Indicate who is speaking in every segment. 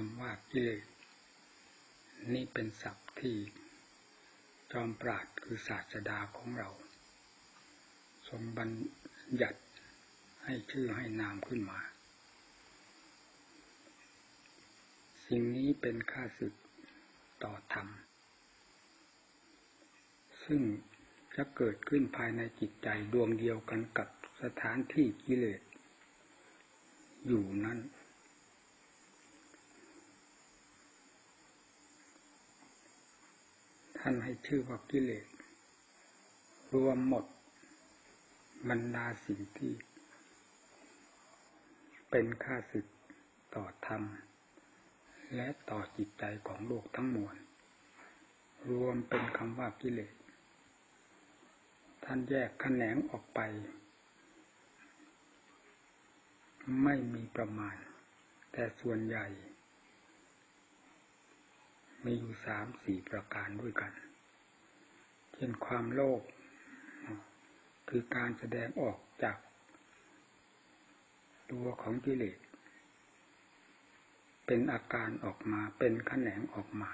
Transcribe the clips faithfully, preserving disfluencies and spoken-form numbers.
Speaker 1: ำว่ากิเลสนี่เป็นศัพท์ที่จอมปราชญ์คือศาสดาของเราทรงบัญญัติให้ชื่อให้นามขึ้นมาสิ่งนี้เป็นข้าศึกต่อธรรมซึ่งจะเกิดขึ้นภายในจิตใจดวงเดียวกันกับสถานที่กิเลสอยู่นั้นท่านให้ชื่อว่ากิเลสรวมหมดบรรดาสิ่งที่เป็นข้าศึกต่อธรรมและต่อจิตใจของโลกทั้งมวลรวมเป็นคำว่ากิเลสท่านแยกแขนงออกไปไม่มีประมาณแต่ส่วนใหญ่มีอยู่สามสี่ประการด้วยกันเช่นความโลภคือการแสดงออกจากตัวของกิเลสเป็นอาการออกมาเป็นแขนงออกมา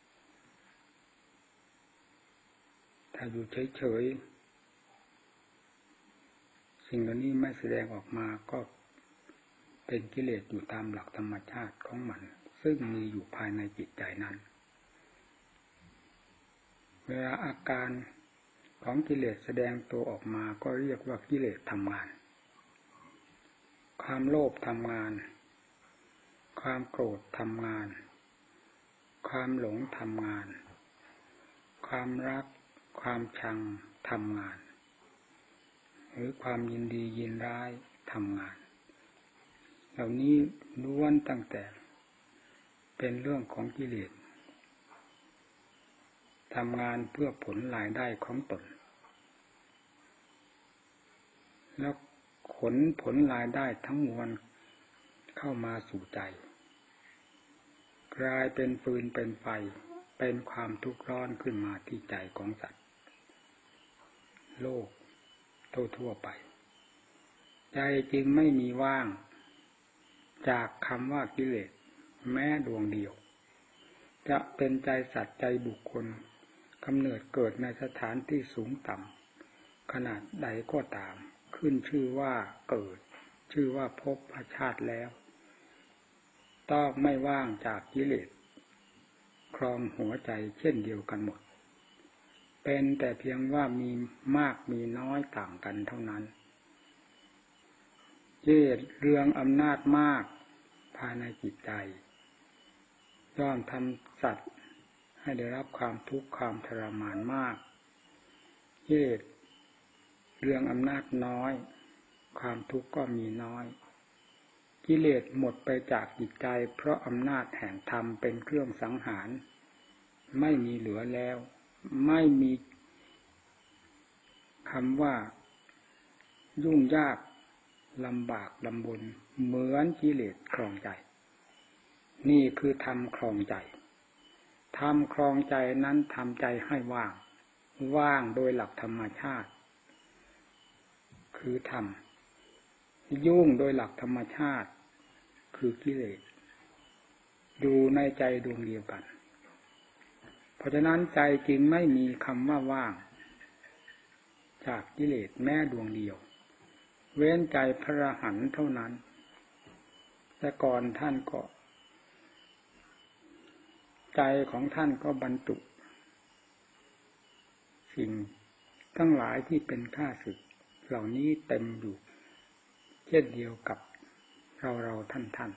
Speaker 1: ถ้าอยู่เฉยๆสิ่งเหล่านี้ไม่แสดงออกมาก็เป็นกิเลสอยู่ตามหลักธรรมชาติของมันซึ่งมีอยู่ภายในจิตใจนั้นเวลาอาการของกิเลสแสดงตัวออกมาก็เรียกว่ากิเลสทำงานความโลภทำงานความโกรธทำงานความหลงทำงานความรักความชังทำงานหรือความยินดียินร้ายทำงานเหล่านี้ล้วนตั้งแต่เป็นเรื่องของกิเลสทำงานเพื่อผลรายได้ของตนแล้วขนผลรายได้ทั้งมวลเข้ามาสู่ใจกลายเป็นฟืนเป็นไฟเป็นความทุกข์ร้อนขึ้นมาที่ใจของสัตว์โลกทั่วๆไปใจจึงไม่มีว่างจากคำว่ากิเลสแม้ดวงเดียวจะเป็นใจสัตว์ใจบุคคลกำเนิดเกิดในสถานที่สูงต่ำขนาดใดก็ตามขึ้นชื่อว่าเกิดชื่อว่าพบชาติแล้วต้องไม่ว่างจากกิเลสครองหัวใจเช่นเดียวกันหมดเป็นแต่เพียงว่ามีมากมีน้อยต่างกันเท่านั้นกิเลสเรืองอำนาจมากภายในจิตใจย่อมทำสัตว์ให้ได้รับความทุกข์ความทรมานมากกิเลสเรืองอำนาจน้อยความทุกข์ก็มีน้อยกิเลสหมดไปจากจิตใจเพราะอำนาจแห่งธรรมเป็นเครื่องสังหารไม่มีเหลือแล้วไม่มีคำว่ายุ่งยากลำบากลำบนเหมือนกิเลสครองใจนี่คือธรรมครองใจธรรมครองใจนั้นทำใจให้ว่างว่างโดยหลักธรรมชาติคือธรรมยุ่งโดยหลักธรรมชาติคือกิเลสอยู่ในใจดวงเดียวกันเพราะฉะนั้นใจจึงไม่มีคำว่าว่างจากกิเลสแม้ดวงเดียวเว้นใจพระอรหันต์เท่านั้นแต่ก่อนท่านก็ใจของท่านก็บรรจุสิ่งทั้งหลายที่เป็นข้าศึกเหล่านี้เต็มอยู่เช่นเดียวกับเราเราท่านท่าน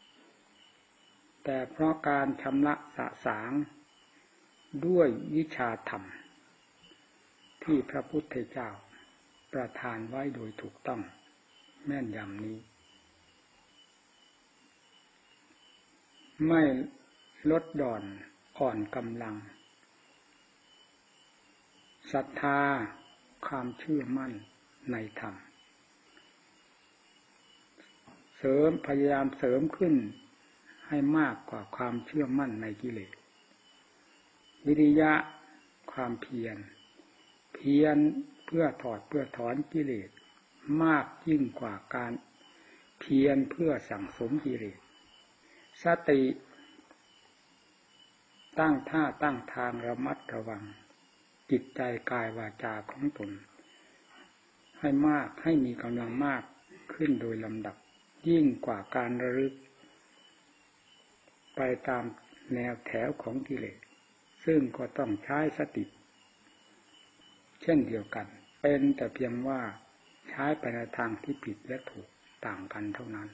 Speaker 1: แต่เพราะการชำระสะสางด้วยวิชาธรรมที่พระพุทธเจ้าประทานไว้โดยถูกต้องแม่นยำนี้ไม่ลดหย่อนอ่อนกำลังศรัทธาความเชื่อมั่นในธรรมเสริมพยายามเสริมขึ้นให้มากกว่าความเชื่อมั่นในกิเลสวิริยะความเพียรเพียรเพื่อถอดเพื่อถอนกิเลสมากยิ่งกว่าการเพียรเพื่อสั่งสมกิเลสสติตั้งท่าตั้งทางระมัดระวังจิตใจกายวาจาของตนให้มากให้มีกำลังมากขึ้นโดยลำดับยิ่งกว่าการระลึกไปตามแนวแถวของกิเลสซึ่งก็ต้องใช้สติเช่นเดียวกันเป็นแต่เพียงว่าใช้ไปในทางที่ผิดและถูกต่างกันเท่านั้น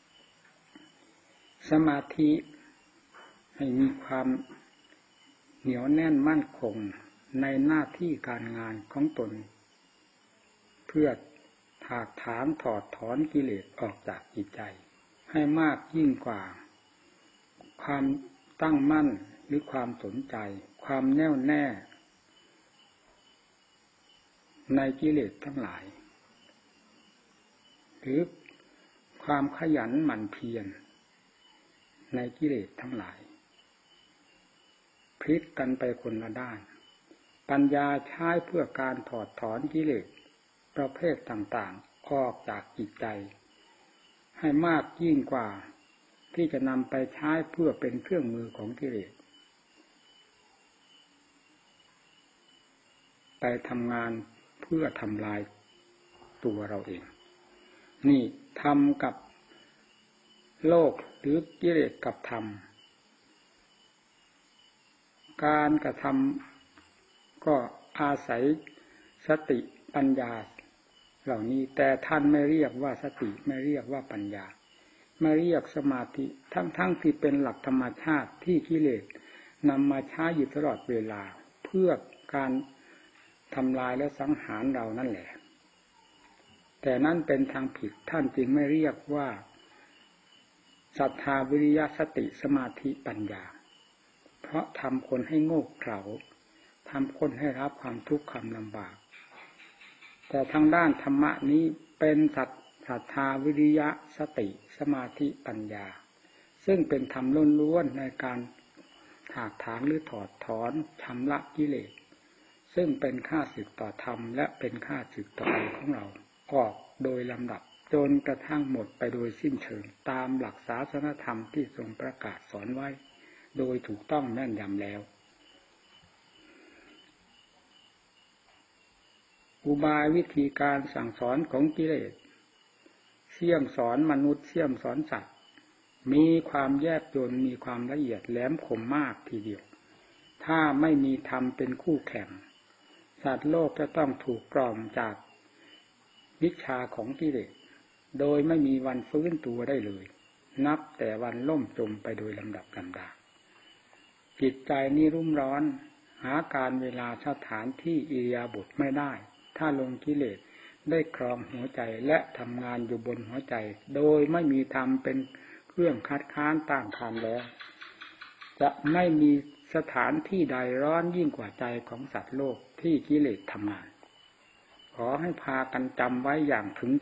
Speaker 1: สมาธิให้มีความเหนียวแน่นมั่นคงในหน้าที่การงานของตนเพื่อถากถางถอดถอนกิเลสออกจากจิตใจให้มากยิ่งกว่าความตั้งมั่นหรือความสนใจความแน่วแน่ในกิเลสทั้งหลายหรือความขยันหมั่นเพียรในกิเลสทั้งหลายพลิกกันไปคนละด้านปัญญาใช้เพื่อการถอดถอนกิเลสประเภทต่างๆออกจากจิตใจให้มากยิ่งกว่าที่จะนำไปใช้เพื่อเป็นเครื่องมือของกิเลสไปทำงานเพื่อทำลายตัวเราเองนี่ทำกับโลกหรือกิเลสกับธรรมการกระทำก็อาศัยสติปัญญาเหล่านี้แต่ท่านไม่เรียกว่าสติไม่เรียกว่าปัญญาไม่เรียกสมาธิทั้งๆที่เป็นหลักธรรมชาติที่กิเลสนำมาใช้อยู่ตลอดเวลาเพื่อการทำลายและสังหารเรานั่นแหละแต่นั่นเป็นทางผิดท่านจึงไม่เรียกว่าศรัทธาวิริยะสติสมาธิปัญญาเพราะทำคนให้โง่เขลาทำคนให้รับความทุกข์ความลำบากแต่ทางด้านธรรมะนี้เป็นสัตศรัทธาวิริยะสติสมาธิปัญญาซึ่งเป็นธรรมล้วนๆในการถากถางหรือถอดถอนชำระกิเลสซึ่งเป็นข้าศึกต่อธรรมและเป็นข้าศึกต่อใจของเราออกโดยลำดับจนกระทั่งหมดไปโดยสิ้นเชิงตามหลักศาสนธรรมที่ทรงประกาศสอนไว้โดยถูกต้องแม่นยำแล้วอุบายวิธีการสั่งสอนของกิเลสเสี่ยมสอนมนุษย์เสี่ยมสอนสัตว์มีความแยบยลมีความละเอียดแหลมคมมากทีเดียวถ้าไม่มีธรรมเป็นคู่แข่งสัตว์โลกจะต้องถูกกล่อมจากวิชาของกิเลสโดยไม่มีวันฟื้นตัวได้เลยนับแต่วันล่มจมไปโดยลำดับลำดาจิตใจนี้รุ่มร้อนหาการเวลาสถานที่อิริยาบถไม่ได้ถ้าลงกิเลสได้ครองหัวใจและทำงานอยู่บนหัวใจโดยไม่มีธรรมเป็นเครื่องคัดค้านต้านทานแล้วจะไม่มีสถานที่ใดร้อนยิ่งกว่าใจของสัตว์โลกที่กิเลสทำงานขอให้พากันจำไว้อย่างถึงใจ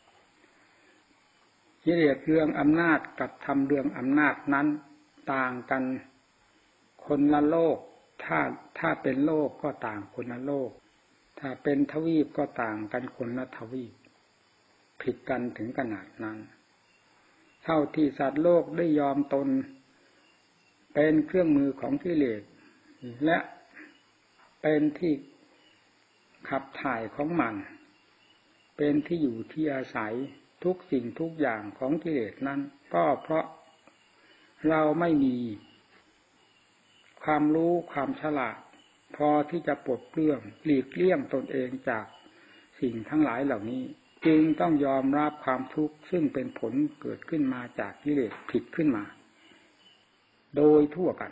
Speaker 1: กิเลสเรื่องอำนาจกับธรรมเรื่องอำนาจนั้นต่างกันคนละโลกถ้าถ้าเป็นโลกก็ต่างคนละโลกถ้าเป็นทวีปก็ต่างกันคนละทวีปผิดกันถึงขนาดนั้นเท่าที่สัตว์โลกได้ยอมตนเป็นเครื่องมือของกิเลสและเป็นที่ขับถ่ายของมันเป็นที่อยู่ที่อาศัยทุกสิ่งทุกอย่างของกิเลสนั้นก็เพราะเราไม่มีความรู้ความฉลาดพอที่จะปลดเปลื้องหลีกเลี่ยงตนเองจากสิ่งทั้งหลายเหล่านี้จึงต้องยอมรับความทุกข์ซึ่งเป็นผลเกิดขึ้นมาจากกิเลสผิดขึ้นมาโดยทั่วกัน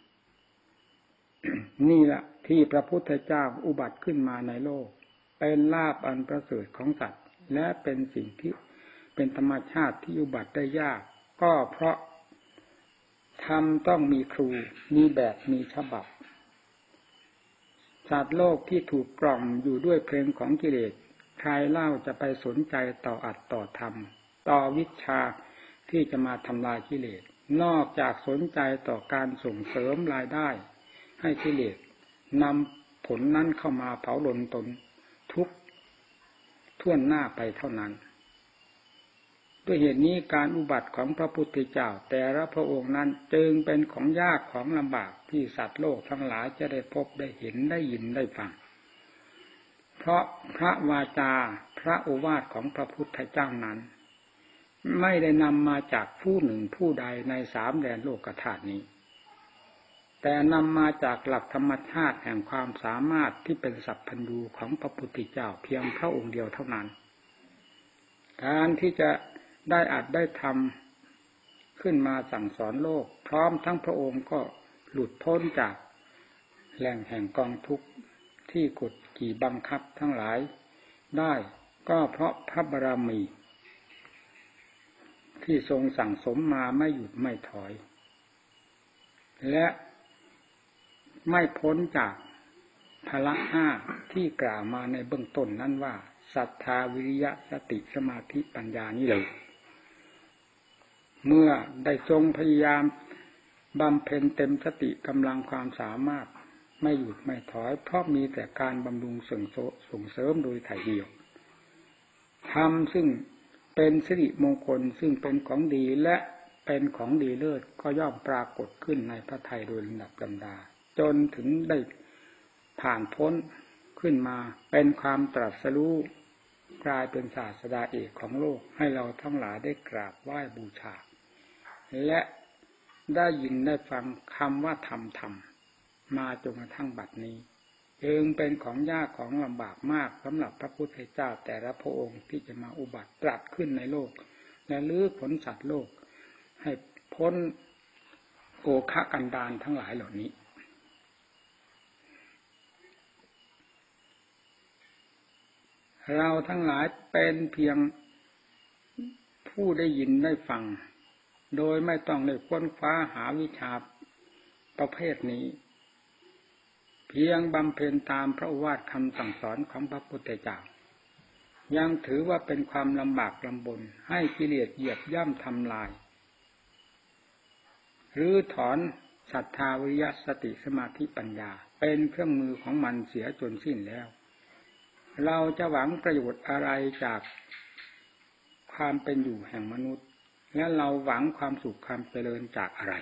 Speaker 1: นี่แหละที่พระพุทธเจ้าอุบัติขึ้นมาในโลกเป็นลาภอันประเสริฐของสัตว์และเป็นสิ่งที่เป็นธรรมชาติที่อุบัติได้ยากก็เพราะธรรมต้องมีครูมีแบบมีฉบับสัตว์โลกที่ถูกกล่อมอยู่ด้วยเพลงของกิเลสใครเล่าจะไปสนใจต่ออัตต่อธรรมต่อวิชาที่จะมาทำลายกิเลสนอกจากสนใจต่อการส่งเสริมรายได้ให้กิเลสนำผลนั้นเข้ามาเผาลนตนทุกท่วนหน้าไปเท่านั้นด้วยเหตุนี้การอุบัติของพระพุทธเจ้าแต่ละพระองค์นั้นจึงเป็นของยากของลำบากที่สัตว์โลกทั้งหลายจะได้พบได้เห็นได้ยินได้ฟังเพราะพระวาจาพระโอวาทของพระพุทธเจ้านั้นไม่ได้นำมาจากผู้หนึ่งผู้ใดในสามแดนโลกธาตุนี้แต่นำมาจากหลักธรรมชาติแห่งความสามารถที่เป็นสัพพัญญูของพระพุทธเจ้าเพียงพระองค์เดียวเท่านั้นการที่จะได้อาจได้ทำขึ้นมาสั่งสอนโลกพร้อมทั้งพระองค์ก็หลุดพ้นจากแหล่งแห่งกองทุกข์ที่กดขี่บังคับทั้งหลายได้ก็เพราะพระบารมีที่ทรงสั่งสมมาไม่หยุดไม่ถอยและไม่พ้นจากพละห้าที่กล่าวมาในเบื้องต้นนั้นว่าศรัทธาวิริยะสติสมาธิปัญญานี้เลยเมื่อได้ทรงพยายามบำเพ็ญเต็มสติกำลังความสามารถไม่หยุดไม่ถอยเพราะมีแต่การบำรุงส่งเสริมโดยถ่ายเดียวทำซึ่งเป็นสิริมงคลซึ่งเป็นของดีและเป็นของดีเลิศก็ย่อมปรากฏขึ้นในพระทัยโดยลำดับลำดาจนถึงได้ผ่านพ้นขึ้นมาเป็นความตรัสรู้กลายเป็นศาสดาเอกของโลกให้เราทั้งหลายได้กราบไหว้บูชาและได้ยินได้ฟังคำว่าธรรมธรรมมาจนกระทั่งบัดนี้เองเป็นของยากของลำบากมากสำหรับพระพุทธเจ้าแต่ละพระองค์ที่จะมาอุบัติตรัสขึ้นในโลกและลื้อขนสัตว์โลกให้พ้นโอคะกันดารทั้งหลายเหล่านี้เราทั้งหลายเป็นเพียงผู้ได้ยินได้ฟังโดยไม่ต้องได้ค้นคว้าหาวิชาประเภทนี้เพียงบำเพ็ญตามพระโอวาทคำสั่งสอนของพระพุทธเจ้ายังถือว่าเป็นความลำบากลำบนให้กิเลสเหยียบย่ำทำลายหรือถอนศรัทธาวิริยะสติสมาธิปัญญาเป็นเครื่องมือของมันเสียจนสิ้นแล้วเราจะหวังประโยชน์อะไรจากความเป็นอยู่แห่งมนุษย์และเราหวังความสุขความเจริญจากอะไร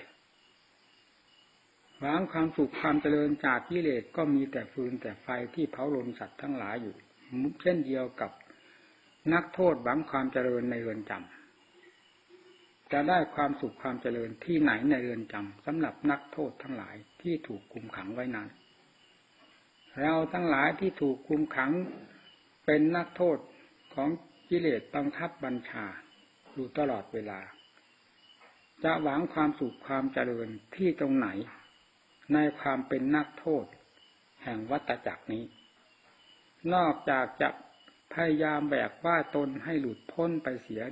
Speaker 1: หวังความสุขความเจริญจากกิเลสก็มีแต่ฟืนแต่ไฟที่เผาลนสัตว์ทั้งหลายอยู่เช่นเดียวกับนักโทษหวังความเจริญในเรือนจำจะได้ความสุขความเจริญที่ไหนในเรือนจำสำหรับนักโทษทั้งหลายที่ถูกคุมขังไว้นั้นเราทั้งหลายที่ถูกคุมขังเป็นนักโทษของกิเลสบังคับบัญชาอยู่ตลอดเวลาจะหวังความสุขความเจริญที่ตรงไหนในความเป็นนักโทษแห่งวัฏจักรนี้นอกจากจะพยายามแบกว่าตนให้หลุดพ้นไปเสีย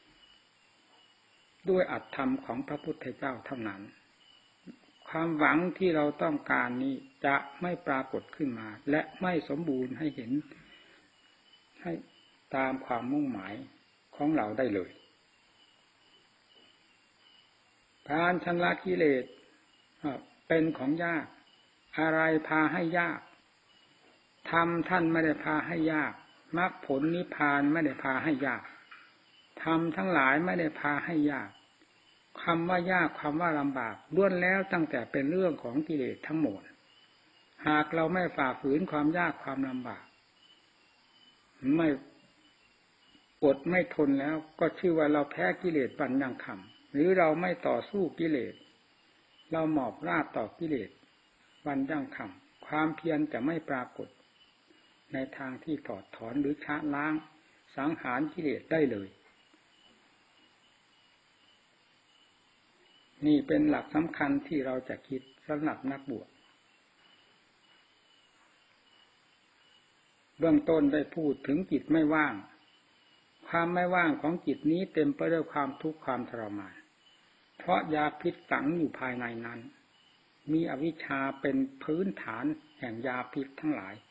Speaker 1: ด้วยอัตธรรมของพระพุทธเจ้าเท่านั้นความหวังที่เราต้องการนี้จะไม่ปรากฏขึ้นมาและไม่สมบูรณ์ให้เห็นให้ตามความมุ่งหมายของเราได้เลยการชำระกิเลสเป็นของยากอะไรพาให้ยากธรรมท่านไม่ได้พาให้ยากมรรคผลนิพพานไม่ได้พาให้ยากธรรมทั้งหลายไม่ได้พาให้ยากคำว่ายากคำว่าลำบากล้วนแล้วตั้งแต่เป็นเรื่องของกิเลสทั้งหมดหากเราไม่ฝ่าฝืนความยากความลำบากไม่อดไม่ทนแล้วก็ชื่อว่าเราแพ้กิเลสวันยังค่ำหรือเราไม่ต่อสู้กิเลสเราหมอบราบต่อกิเลสวันยังค่ำความเพียรจะไม่ปรากฏในทางที่ถอดถอนหรือชะล้างสังหารกิเลสได้เลยนี่เป็นหลักสำคัญที่เราจะคิดสำหรับนักบวชเบื้องต้นได้พูดถึงจิตไม่ว่างความไม่ว่างของจิตนี้เต็มไปด้วยความทุกข์ความทรมานเพราะยาพิษฝังอยู่ภายในนั้นมีอวิชชาเป็นพื้นฐานแห่งยาพิษทั้งหลาย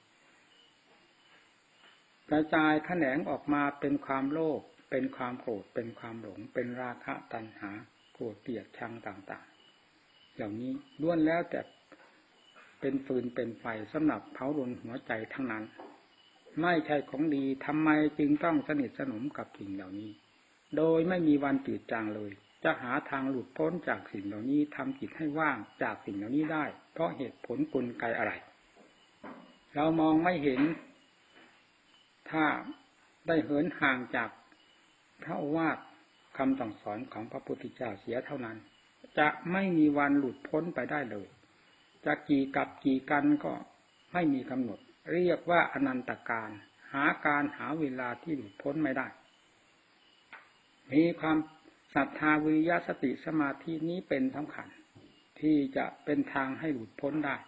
Speaker 1: กระจายแขนงออกมาเป็นความโลภเป็นความโกรธเป็นความหลงเป็นราคะตัณหาโกรธเกลียดชังต่างๆเหล่านี้ล้วนแล้วแต่เป็นฟืนเป็นไฟสำหรับเผารนหัวใจทั้งนั้นไม่ใช่ของดีทำไมจึงต้องสนิทสนมกับสิ่งเหล่านี้โดยไม่มีวันจืดจางเลยจะหาทางหลุดพ้นจากสิ่งเหล่านี้ทำจิตให้ว่างจากสิ่งเหล่านี้ได้เพราะเหตุผลกลไกอะไรเรามองไม่เห็นถ้าได้เหินห่างจากพระโอวาทคำสั่งสอนของพระพุทธเจ้าเสียเท่านั้นจะไม่มีวันหลุดพ้นไปได้เลยจะกี่กับกี่กันก็ไม่มีกำหนดเรียกว่าอนันตการหาการหาเวลาที่หลุดพ้นไม่ได้มีความศรัทธาวิริยะสติสมาธินี้เป็นสำคัญที่จะเป็นทางให้หลุดพ้นได้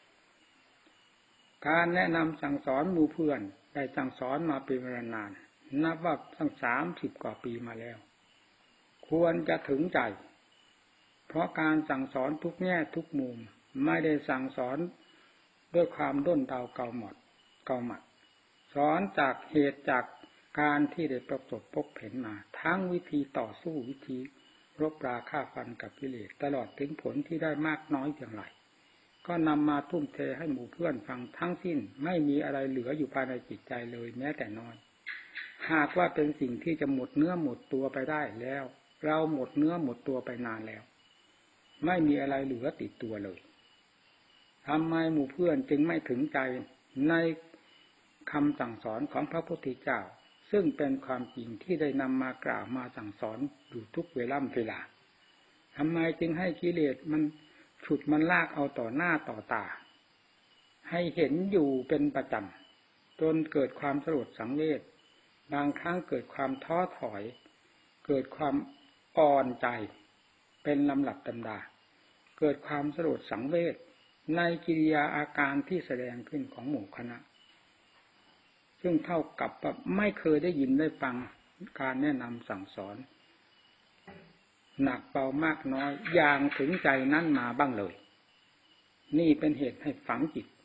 Speaker 1: การแนะนำสั่งสอนหมู่เพื่อนได้สั่งสอนมาเป็นเวลานานนับว่าตั้งสามสิบกว่าปีมาแล้วควรจะถึงใจเพราะการสั่งสอนทุกแง่ทุกมุมไม่ได้สั่งสอนด้วยความด้นเดาเกาหมดเกาหมัดสอนจากเหตุจากการที่ได้ประสบพบเห็นมาทั้งวิธีต่อสู้วิธีรบราฆ่าฟันกับกิเลสตลอดถึงผลที่ได้มากน้อยอย่างไรก็นำมาทุ่มเทให้หมู่เพื่อนฟังทั้งสิ้นไม่มีอะไรเหลืออยู่ภายในจิตใจเลยแม้แต่น้อยหากว่าเป็นสิ่งที่จะหมดเนื้อหมดตัวไปได้แล้วเราหมดเนื้อหมดตัวไปนานแล้วไม่มีอะไรเหลือติดตัวเลยทำไมหมู่เพื่อนจึงไม่ถึงใจในคำสั่งสอนของพระพุทธเจ้าซึ่งเป็นความจริงที่ได้นำมากล่าวมาสั่งสอนอยู่ทุกเวลาเวลาทำไมจึงให้กิเลสมันฉุดมันลากเอาต่อหน้าต่อตาให้เห็นอยู่เป็นประจำจนเกิดความสลดสังเวชบางครั้งเกิดความท้อถอยเกิดความอ่อนใจเป็นลำดับลำดาเกิดความสลดสังเวชในกิริยาอาการที่แสดงขึ้นของหมู่คณะซึ่งเท่ากับไม่เคยได้ยินได้ฟังการแนะนำสั่งสอนหนักเบามากน้อยอย่างถึงใจนั้นมาบ้างเลยนี่เป็นเหตุให้ฝังจิต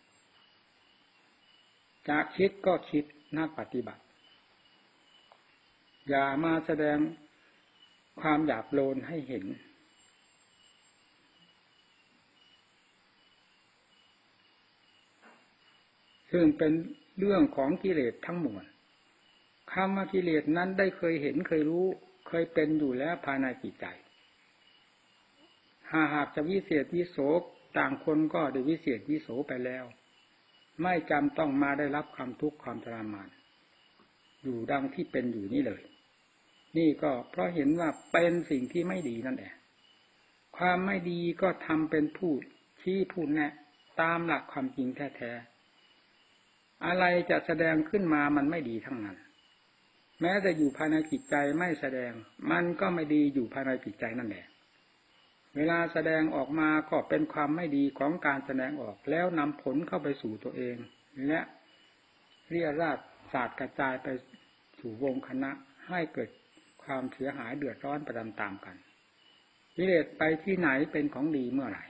Speaker 1: จากคิดก็คิดนักปฏิบัติอย่ามาแสดงความหยาบโลนให้เห็นซึ่งเป็นเรื่องของกิเลสทั้งมวลคำว่ากิเลสนั้นได้เคยเห็นเคยรู้เคยเป็นอยู่แล้วภายในจิตใจหากจะวิเศษวิโสต่างคนก็ได้วิเศษวิโสไปแล้วไม่จำต้องมาได้รับความทุกข์ความทรมานอยู่ดังที่เป็นอยู่นี่เลยนี่ก็เพราะเห็นว่าเป็นสิ่งที่ไม่ดีนั่นแหละความไม่ดีก็ทำเป็นผู้ชี้ผู้แนะตามหลักความจริงแท้ๆอะไรจะแสดงขึ้นมามันไม่ดีทั้งนั้นแม้จะอยู่ภายในจิตใจไม่แสดงมันก็ไม่ดีอยู่ภายในจิตใจนั่นแหละเวลาแสดงออกมาก็เป็นความไม่ดีของการแสดงออกแล้วนำผลเข้าไปสู่ตัวเองและเรี่ยราดสาดกระจายไปสู่วงคณะให้เกิดความเสียหายเดือดร้อนไปตามๆกันกิเลสไปที่ไหนเป็นของดีเมื่อไหร่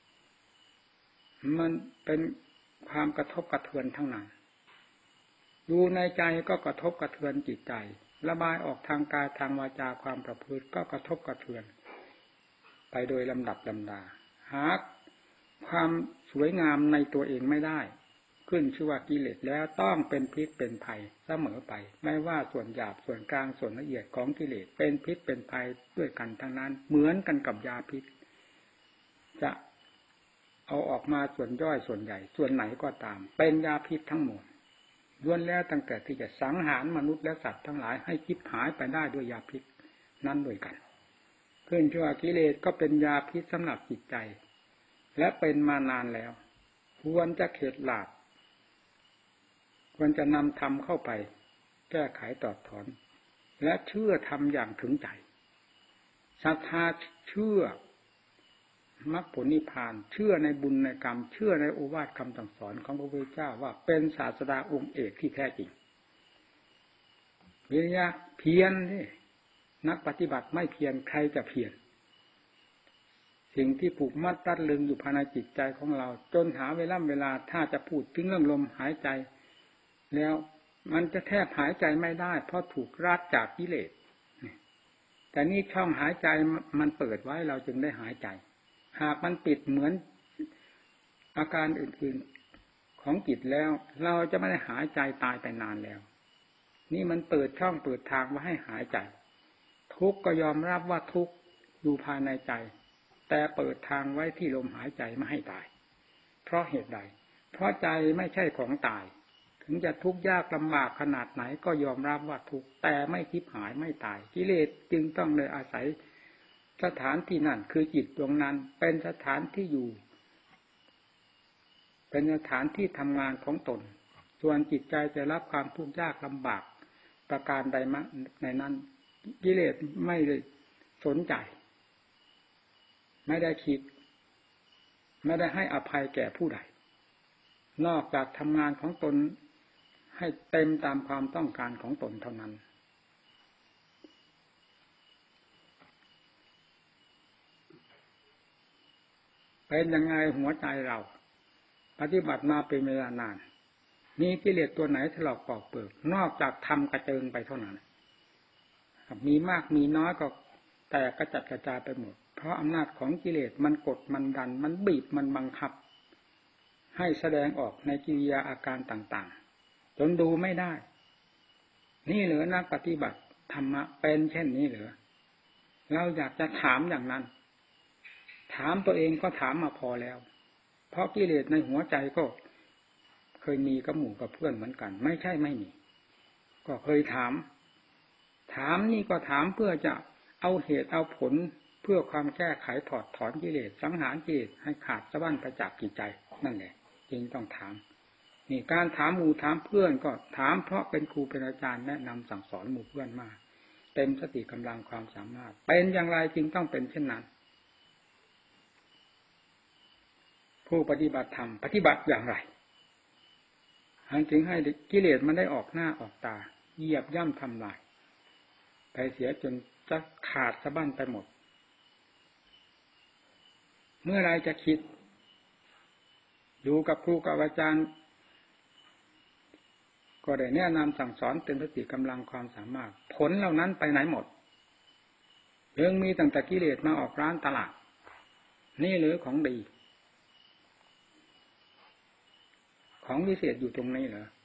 Speaker 1: มันเป็นความกระทบกระเทือนทั้งนั้นอยู่ในใจก็กระทบกระเทือนจิตใจระบายออกทางกายทางวาจาความประพฤติก็กระทบกระเทือนไปโดยลำดับลำดาหาความสวยงามในตัวเองไม่ได้ขึ้นชื่อว่ากิเลสแล้วต้องเป็นพิษเป็นภัยเสมอไปไม่ว่าส่วนหยาบส่วนกลางส่วนละเอียดของกิเลสเป็นพิษเป็นภัยด้วยกันทั้งนั้นเหมือนกันกับยาพิษจะเอาออกมาส่วนย่อยส่วนใหญ่ส่วนไหนก็ตามเป็นยาพิษทั้งหมดล้วนแล้วตั้งแต่ที่จะสังหารมนุษย์และสัตว์ทั้งหลายให้คิดหายไปได้ด้วยยาพิษนั้นด้วยกันขึ้นชื่อว่ากิเลสก็เป็นยาพิษสำหรับจิตใจและเป็นมานานแล้วควรจะเข็ดหลาบควรจะนำธรรมเข้าไปแก้ไขตอบถอนและเชื่อธรรมอย่างถึงใจศรัทธาเชื่อมรรคผลนิพพานเชื่อในบุญในกรรมเชื่อในโอวาทคำสั่งสอนของพระพุทธเจ้าว่าเป็นศาสดาองค์เอกที่แท้จริงวิริยะเพียรนี่นักปฏิบัติไม่เพียรใครจะเพียรสิ่งที่ผูกมัดรัดลึงอยู่ภายในจิตใจของเราจนหาเวลาเวลาถ้าจะพูดถึงเรื่องลมหายใจแล้วมันจะแทบหายใจไม่ได้เพราะถูกรัดจากกิเลสแต่นี่ช่องหายใจมันเปิดไว้เราจึงได้หายใจหากมันปิดเหมือนอาการอื่นๆของจิตแล้วเราจะไม่ได้หายใจตายไปนานแล้วนี่มันเปิดช่องเปิดทางไว้ให้หายใจทุกข์ก็ยอมรับว่าทุกข์อยู่ภายในใจแต่เปิดทางไว้ที่ลมหายใจไม่ให้ตายเพราะเหตุใดเพราะใจไม่ใช่ของตายถึงจะทุกข์ยากลำบากขนาดไหนก็ยอมรับว่าทุกข์แต่ไม่ทิพหายไม่ตายกิเลสจึงต้องเลยอาศัยสถานที่นั่นคือจิตดวงนั้นเป็นสถานที่อยู่เป็นสถานที่ทำงานของตนส่วนจิตใจจะรับความทุกข์ยากลำบากประการใดมาในนั้นกิเลสไม่ได้สนใจไม่ได้คิดไม่ได้ให้อภัยแก่ผู้ใดนอกจากทำงานของตนให้เต็มตามความต้องการของตนเท่านั้นเป็นยังไงหัวใจเราปฏิบัติมาเป็นเวลานานมีกิเลสตัวไหนถลอกปอกเปิกนอกจากทำกระเจิงไปเท่านั้นมีมากมีน้อยก็แตกกระจัดกระจายไปหมดเพราะอำนาจของกิเลสมันกดมันดันมันบีบมันบังคับให้แสดงออกในกิริยาอาการต่างๆจนดูไม่ได้นี่เหรอนักปฏิบัติธรรมะเป็นเช่นนี้เหรอเราอยากจะถามอย่างนั้นถามตัวเองก็ถามมาพอแล้วเพราะกิเลสในหัวใจก็เคยมีกับหมู่กับเพื่อนเหมือนกันไม่ใช่ไม่มีก็เคยถามถามนี่ก็ถามเพื่อจะเอาเหตุเอาผลเพื่อความแก้ไขถอดถอนกิเลสสังหารกิเลสให้ขาดสะบั้นไปจากจิตใจนั่นแหละจึงต้องถามนี่การถามหมู่ถามเพื่อนก็ถามเพราะเป็นครูเป็นอาจารย์แนะนำสั่งสอนหมู่เพื่อนมาเต็มสติกำลังความสามารถเป็นอย่างไรจึงต้องเป็นเช่นนั้นผู้ปฏิบัติธรรมปฏิบัติอย่างไรจึงให้กิเลสมันได้ออกหน้าออกตาเหยียบย่ำทำลายไปเสียจนจะขาดสะบั้นไปหมดเมื่อไรจะคิดอยู่กับครูกับอาจารย์ก็ได้แนะนำสั่งสอนเต็มสติกำลังความสามารถผลเหล่านั้นไปไหนหมดเรื่องมีตั้งแต่กิเลสมาออกร้านตลาดนี่หรือของดีของวิเศษอยู่ตรงนี้เหรอ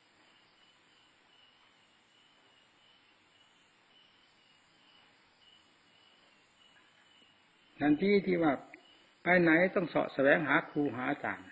Speaker 1: ทันทีที่ว่าไปไหนต้องเสาะแสวงหาครูหาอาจารย์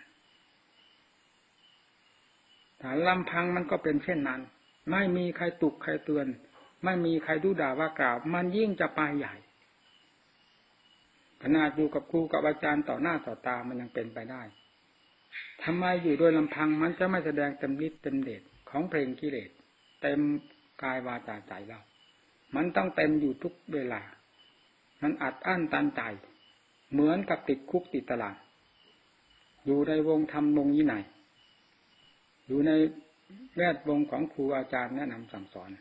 Speaker 1: ถ้าลำพังมันก็เป็นเช่นนั้นไม่มีใครตุกใครเตือนไม่มีใครดุด่าว่ากล่าวมันยิ่งจะไปใหญ่ขนาดอยู่กับครูกับอาจารย์ต่อหน้าต่อตามันยังเป็นไปได้ทำไมอยู่โดยลำพังมันจะไม่แสดงเต็มฤทธิ์เต็มเดชของเพลงกิเลสเต็มกายวาจาใจเรามันต้องเต็มอยู่ทุกเวลามันอัดอั้นตันใจเหมือนกับติดคุกติดตารางอยู่ในวงธรรมวงวินัยอยู่ในแวดวงของครูอาจารย์แนะนำสั่งสอน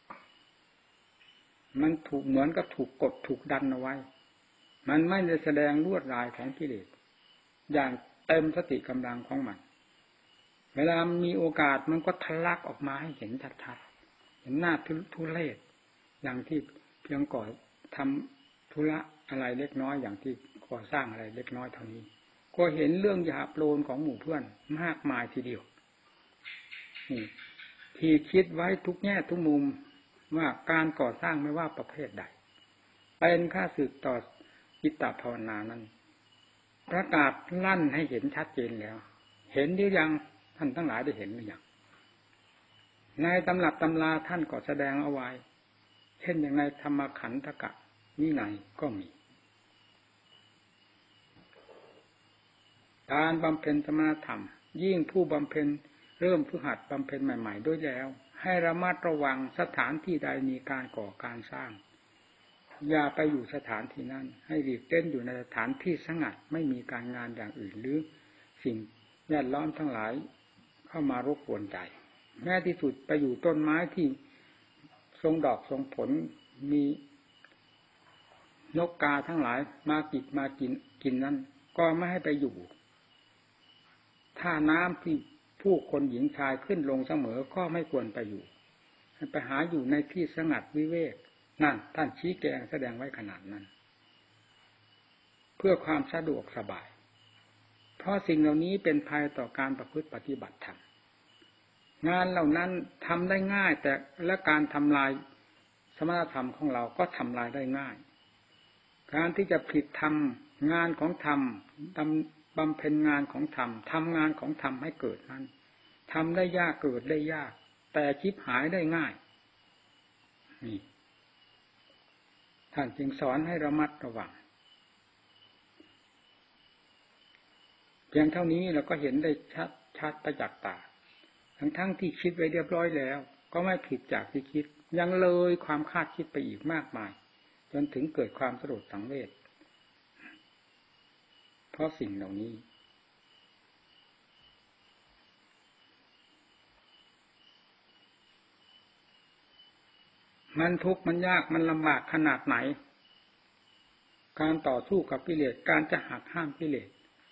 Speaker 1: มันถูกเหมือนกับถูกกดถูกดันเอาไว้มันไม่ได้แสดงลวดลายของกิเลสอย่างเต็มสติกำลังของมันเวลามีโอกาสมันก็ทะลักออกมาให้เห็นชัดๆเห็นหน้าทุเรศอย่างที่เพียงก่อทำธุระอะไรเล็กน้อยอย่างที่ก่อสร้างอะไรเล็กน้อยเท่านี้ก็เห็นเรื่องหยาบโลนของหมู่เพื่อนมากมายทีเดียวนี่ที่คิดไว้ทุกแง่ทุกมุมว่าการก่อสร้างไม่ว่าประเภทใดเป็นค่าศึกต่อจิตตภาวนานั้นประกาศลั่นให้เห็นชัดเจนแล้วเห็นหรือยังท่านทั้งหลายได้เห็นหรือยังในตำรับตำราท่านก็แสดงเอาไว้เช่นอย่างในธรรมขันธกะวินัยก็มีการบำเพ็ญสมณธรรมยิ่งผู้บำเพ็ญเริ่มฝึกหัดบำเพ็ญใหม่ๆด้วยแล้วให้ระมัดระวังสถานที่ใดมีการก่อการสร้างอย่าไปอยู่สถานที่นั้นให้หลีกเล่นอยู่ในสถานที่สงัดไม่มีการงานอย่างอื่นหรือสิ่งแวดล้อมทั้งหลายเข้ามารบกวนใจแม้ที่สุดไปอยู่ต้นไม้ที่ทรงดอกทรงผลมีนกกาทั้งหลายมากินมากินกินนั้นก็ไม่ให้ไปอยู่ท่าน้ำที่ผู้คนหญิงชายขึ้นลงเสมอก็ไม่ควรไปอยู่ให้ไปหาอยู่ในที่สงัดวิเวกนั่นท่านชี้แจงแสดงไว้ขนาดนั้นเพื่อความสะดวกสบายเพราะสิ่งเหล่านี้เป็นภัยต่อการประพฤติปฏิบัติธรรมงานเหล่านั้นทำได้ง่ายแต่และการทำลายสมถธรรมของเราก็ทำลายได้ง่ายการที่จะผิดธรรมงานของธรรมบำเพ็ญงานของธรรมทำงานของธรรมให้เกิดนั้นทำได้ยากเกิดได้ยากแต่ชิบหายได้ง่ายนี่ท่านจึงสอนให้ระมัดระวังเพียงเท่านี้เราก็เห็นได้ชัดชัดประจักษ์ตาทั้งทั้งที่คิดไว้เรียบร้อยแล้วก็ไม่ผิดจากที่คิดยังเลยความคาดคิดไปอีกมากมายจนถึงเกิดความสลดสังเวชเพราะสิ่งเหล่านี้มันทุกข์มันยากมันลำบากขนาดไหนการต่อสู้กับกิเลสการจะหักห้ามกิเลส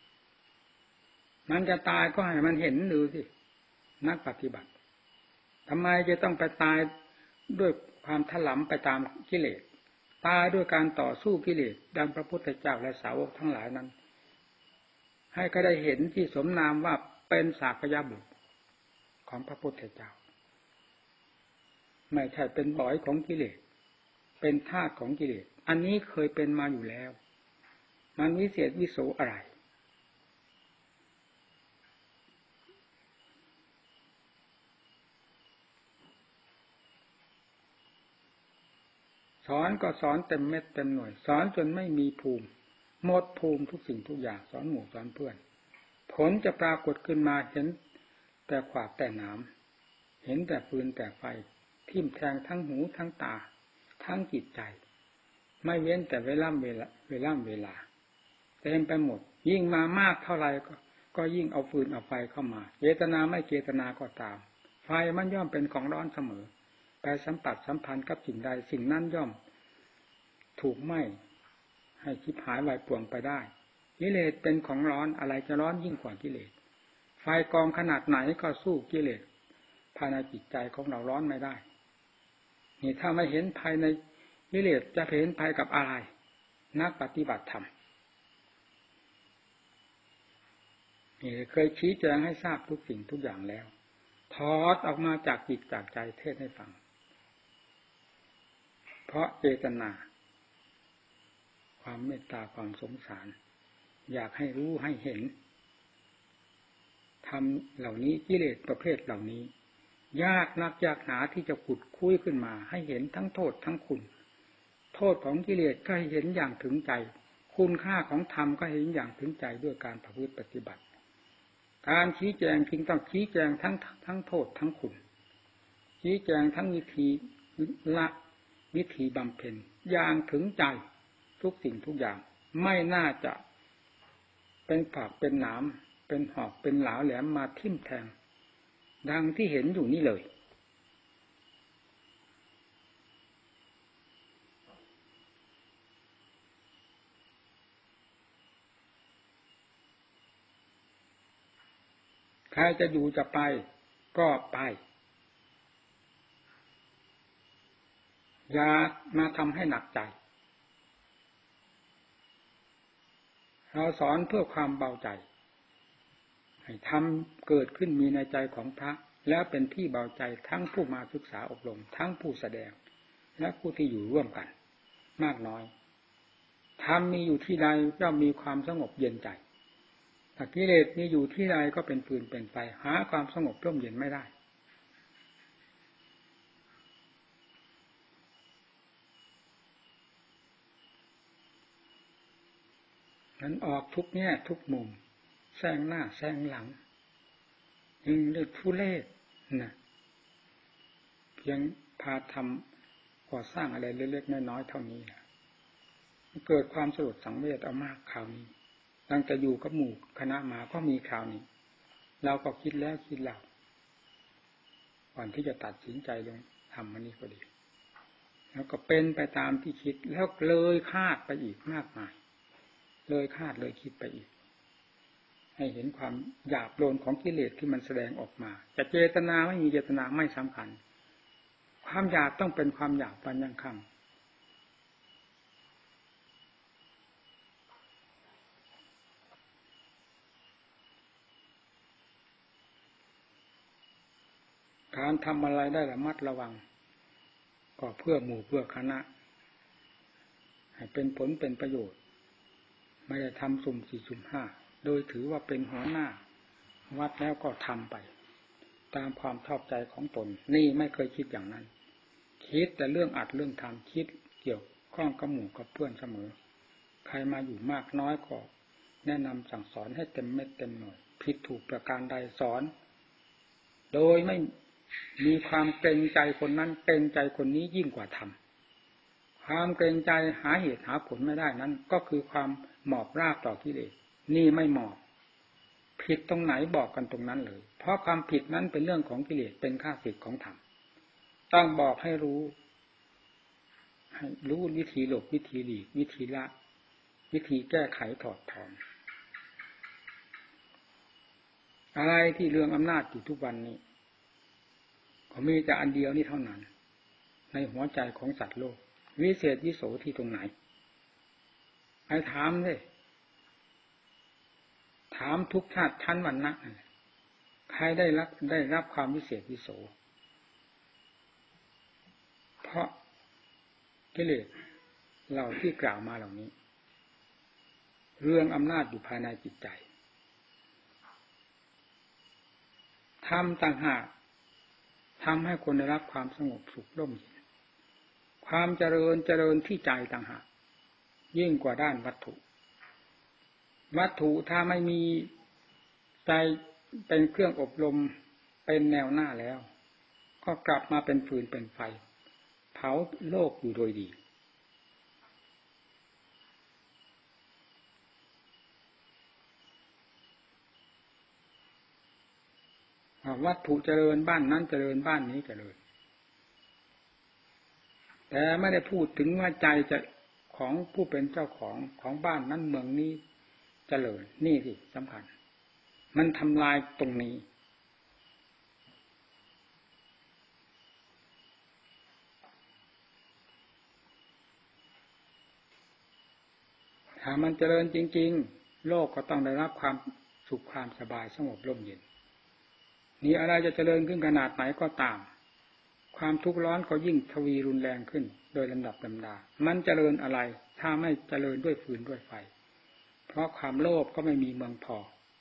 Speaker 1: มันจะตายก็ให้มันเห็นดูสินักปฏิบัติทำไมจะต้องไปตายด้วยความถลำไปตามกิเลสตายด้วยการต่อสู้กิเลสดังพระพุทธเจ้าและสาวกทั้งหลายนั้นให้ก็ได้เห็นที่สมนามว่าเป็นสากยบุตรของพระพุทธเจ้าไม่ใช่เป็นบ่อยของกิเลสเป็นทาสของกิเลสอันนี้เคยเป็นมาอยู่แล้วมันวิเศษวิโสอะไรสอนก็สอนเต็มเม็ดเต็มหน่วยสอนจนไม่มีภูมิหมดภูมิทุกสิ่งทุกอย่างสอนหมู่สอนเพื่อนผลจะปรากฏขึ้นมาเห็นแต่ขวากแต่หนามเห็นแต่ฟืนแต่ไฟทิ่มแทงทั้งหูทั้งตาทั้งจิตใจไม่เว้นแต่เวลาเวลาเวลาเวลาเต็มไปหมดยิ่งมามากเท่าไรก็ก็ยิ่งเอาฟืนเอาไฟเข้ามาเจตนาไม่เจตนาก็ตามไฟมันย่อมเป็นของร้อนเสมอไปสัมผัสสัมพันธ์กับสิ่งใดสิ่งนั้นย่อมถูกไหม้ให้ชิบหายวายป่วงไปได้กิเลสเป็นของร้อนอะไรจะร้อนยิ่งกว่ากิเลสไฟกองขนาดไหนก็สู้กิเลสภายในจิตใจของเราร้อนไม่ได้นี่ถ้าไม่เห็นภายในกิเลสจะเห็นภัยกับอะไรนักปฏิบัติธรรมนี่เคยชี้แจงให้ทราบทุกสิ่งทุกอย่างแล้วถอดออกมาจากจิตจากใจเทศให้ฟังเพราะเจตนาความเมตตาความสงสารอยากให้รู้ให้เห็นธรรมเหล่านี้กิเลสประเภทเหล่านี้ยากนักยากหนาที่จะขุดคุยขึ้นมาให้เห็นทั้งโทษทั้งคุณโทษของกิเลสก็ให้เห็นอย่างถึงใจคุณค่าของธรรมก็เห็นอย่างถึงใจด้วยการประพฤติปฏิบัติการชี้แจงจึงต้องชี้แจงทั้งทั้งโทษทั้งคุณชี้แจงทั้งวิธีละวิธีบำเพ็ญอย่างถึงใจทุกสิ่งทุกอย่างไม่น่าจะเป็นฝากเป็นหนามเป็นหอกเป็นหลาแหลมมาทิ่มแทงดังที่เห็นอยู่นี่เลยใครจะอยู่จะไปก็ไปอย่ามาทำให้หนักใจเราสอนเพื่อความเบาใจให้ทำเกิดขึ้นมีในใจของพระแล้วเป็นที่เบาใจทั้งผู้มาศึกษาอบรมทั้งผู้แสดงและผู้ที่อยู่ร่วมกันมากน้อยธรรมมีอยู่ที่ใดย่อมมีความสงบเย็นใจถ้ากิเลสมีอยู่ที่ใดก็เป็นฟืนเป็นไฟหาความสงบร่มเย็นไม่ได้นั้นออกทุกแง่ทุกมุมแซงหน้าแซงหลังยิ่งได้ทุเรศนะเพียงพาทำก่อสร้างอะไรเล็กๆน้อยๆเท่านี้นะเกิดความสลดสังเวชเอามากคราวนี้ตั้งแต่อยู่กับหมู่คณะมาก็มีคราวนี้เราก็คิดแล้วคิดเล่าก่อนที่จะตัดสินใจลงทำมันนี้ก็ดีแล้วก็เป็นไปตามที่คิดแล้วเลยคาดไปอีกมากมายเลยคาดเลยคิดไปอีกให้เห็นความหยาบโลนของกิเลสที่มันแสดงออกมาแต่เจตนาไม่มีเจตนาไม่สำคัญความหยาบต้องเป็นความหยาบปัญญังคำการทำอะไรได้ระมัดระวังก็เพื่อหมู่เพื่อคณะให้เป็นผลเป็นประโยชน์ไม่ได้ทำสุ่มสี่สุ่มห้าโดยถือว่าเป็นหัวหน้าวัดแล้วก็ทำไปตามความชอบใจของตนนี่ไม่เคยคิดอย่างนั้นคิดแต่เรื่องอัดเรื่องทำคิดเกี่ยวข้องกับหมู่กับเพื่อนเสมอใครมาอยู่มากน้อยก็แนะนำสั่งสอนให้เต็มเม็ดเต็มหน่วยผิดถูกประการใดสอนโดยไม่มีความเกรงใจคนนั้นเกรงใจคนนี้ยิ่งกว่าทำความเกรงใจหาเหตุหาผลไม่ได้นั้นก็คือความหมอบราบต่อกิเลสนี่ไม่หมอบผิดตรงไหนบอกกันตรงนั้นเลยเพราะความผิดนั้นเป็นเรื่องของกิเลสเป็นข้าศึกของธรรมต้องบอกให้รู้ให้รู้วิธีหลบวิธีหลีกวิธีละวิธีแก้ไขถอดถอนอะไรที่เรื่องอำนาจอยู่ทุกวันนี้ก็มีแต่อันเดียวนี่เท่านั้นในหัวใจของสัตว์โลกวิเศษวิโสที่ตรงไหนให้ถามเลยถามทุกชาติชั้นวรรณะใครได้รับได้รับความวิเศษวิโสเพราะกิเลสเหล่าที่กล่าวมาเหล่านี้เรื่องอำนาจอยู่ภายในจิตใจทำต่างหากทำให้คนได้รับความสงบสุขร่มเย็นความเจริญเจริญที่ใจต่างหากยิ่งกว่าด้านวัตถุวัตถุถ้าไม่มีใจเป็นเครื่องอบรมเป็นแนวหน้าแล้วก็กลับมาเป็นฟืนเป็นไฟเผาโลกอยู่โดยดีวัตถุเจริญบ้านนั้นเจริญบ้านนี้เจริญแต่ไม่ได้พูดถึงว่าใจจะของผู้เป็นเจ้าของของบ้านนั้นเมืองนี้เจริญนี่สิสำคัญมันทำลายตรงนี้ถ้ามันเจริญจริงๆโลกก็ต้องได้รับความสุขความสบายสงบร่มเย็นนี่อะไรจะเจริญขึ้นขนาดไหนก็ตามความทุกข์ร้อนก็ยิ่งทวีรุนแรงขึ้นโดยลำดับลำดามันเจริญอะไรถ้าไม่เจริญด้วยฟืนด้วยไฟเพราะความโลภก็ไม่มีเมืองพอ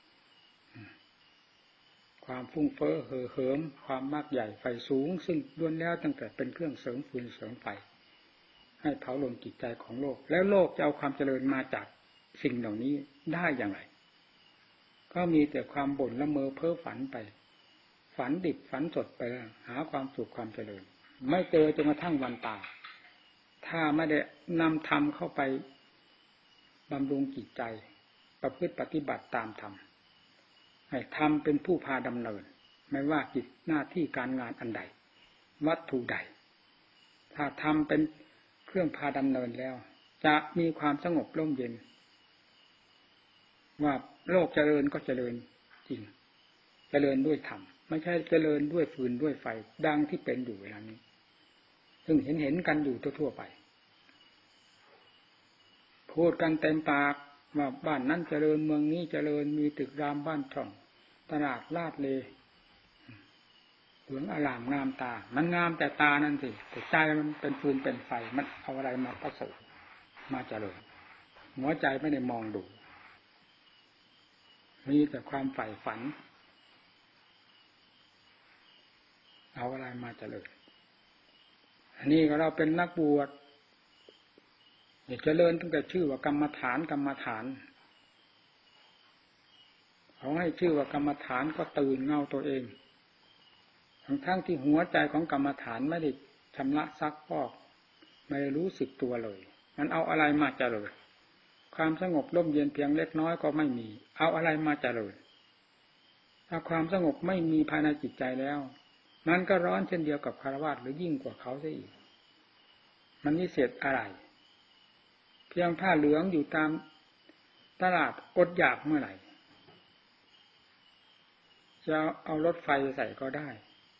Speaker 1: ความฟุ้งเฟ้อเห่อเหิมความมากใหญ่ไฟสูงซึ่งล้วนแล้วตั้งแต่เป็นเครื่องเสริมฟืนเสริมไฟให้เผาลนจิตใจของโลกแล้วโลกจะเอาความเจริญมาจากสิ่งเหล่านี้ได้อย่างไรก็มีแต่ความบ่นละเมอเพ้อฝันไปฝันดิบฝันสดไปหาความสุขความเจริญไม่เจอจนกระทั่งวันตายถ้าไม่ได้นำธรรมเข้าไปบำรุงจิตใจประพฤติปฏิบัติตามธรรมให้ธรรมเป็นผู้พาดำเนินไม่ว่ากิจหน้าที่การงานอันใดวัตถุใดถ้าธรรมเป็นเครื่องพาดำเนินแล้วจะมีความสงบร่มเย็นว่าโลกเจริญก็เจริญจริงเจริญด้วยธรรมไม่ใช่เจริญด้วยฟืนด้วยไฟดังที่เป็นอยู่เวลานี้ซึ่งเห็นเห็นกันอยู่ทั่วๆไปพูดกันเต็มปากว่าบ้านนั้นเจริญเมืองนี้เจริญมีตึกรามบ้านช่องตลาดลาดเลเหลืองอร่ามงามตามันงามแต่ตานั่นสิแต่ใจมันเป็นฟืนเป็นไฟมันเอาอะไรมาประเสริฐมาเจริญหัวใจไม่ได้มองดูมีแต่ความใฝ่ฝันเอาอะไรมาเจริญอันนี้ก็เราเป็นนักบวชอย่าเจริญตั้งแต่ชื่อว่ากรรมฐานกรรมฐานเขาให้ชื่อว่ากรรมฐานก็ตื่นเงาตัวเองทั้งทั้งที่หัวใจของกรรมฐานไม่ได้ชำระซักฟอกไม่ได้รู้สึกตัวเลยมันเอาอะไรมาเจริญความสงบร่มเย็นเพียงเล็กน้อยก็ไม่มีเอาอะไรมาเจริญถ้าความสงบไม่มีภายในจิตใจแล้วมันก็ร้อนเช่นเดียวกับคฤหัสถ์หรือยิ่งกว่าเขาซะอีกมันวิเศษอะไรเพียงผ้าเหลืองอยู่ตามตลาดอดอยากเมื่อไหร่จะเอารถไฟใส่ก็ได้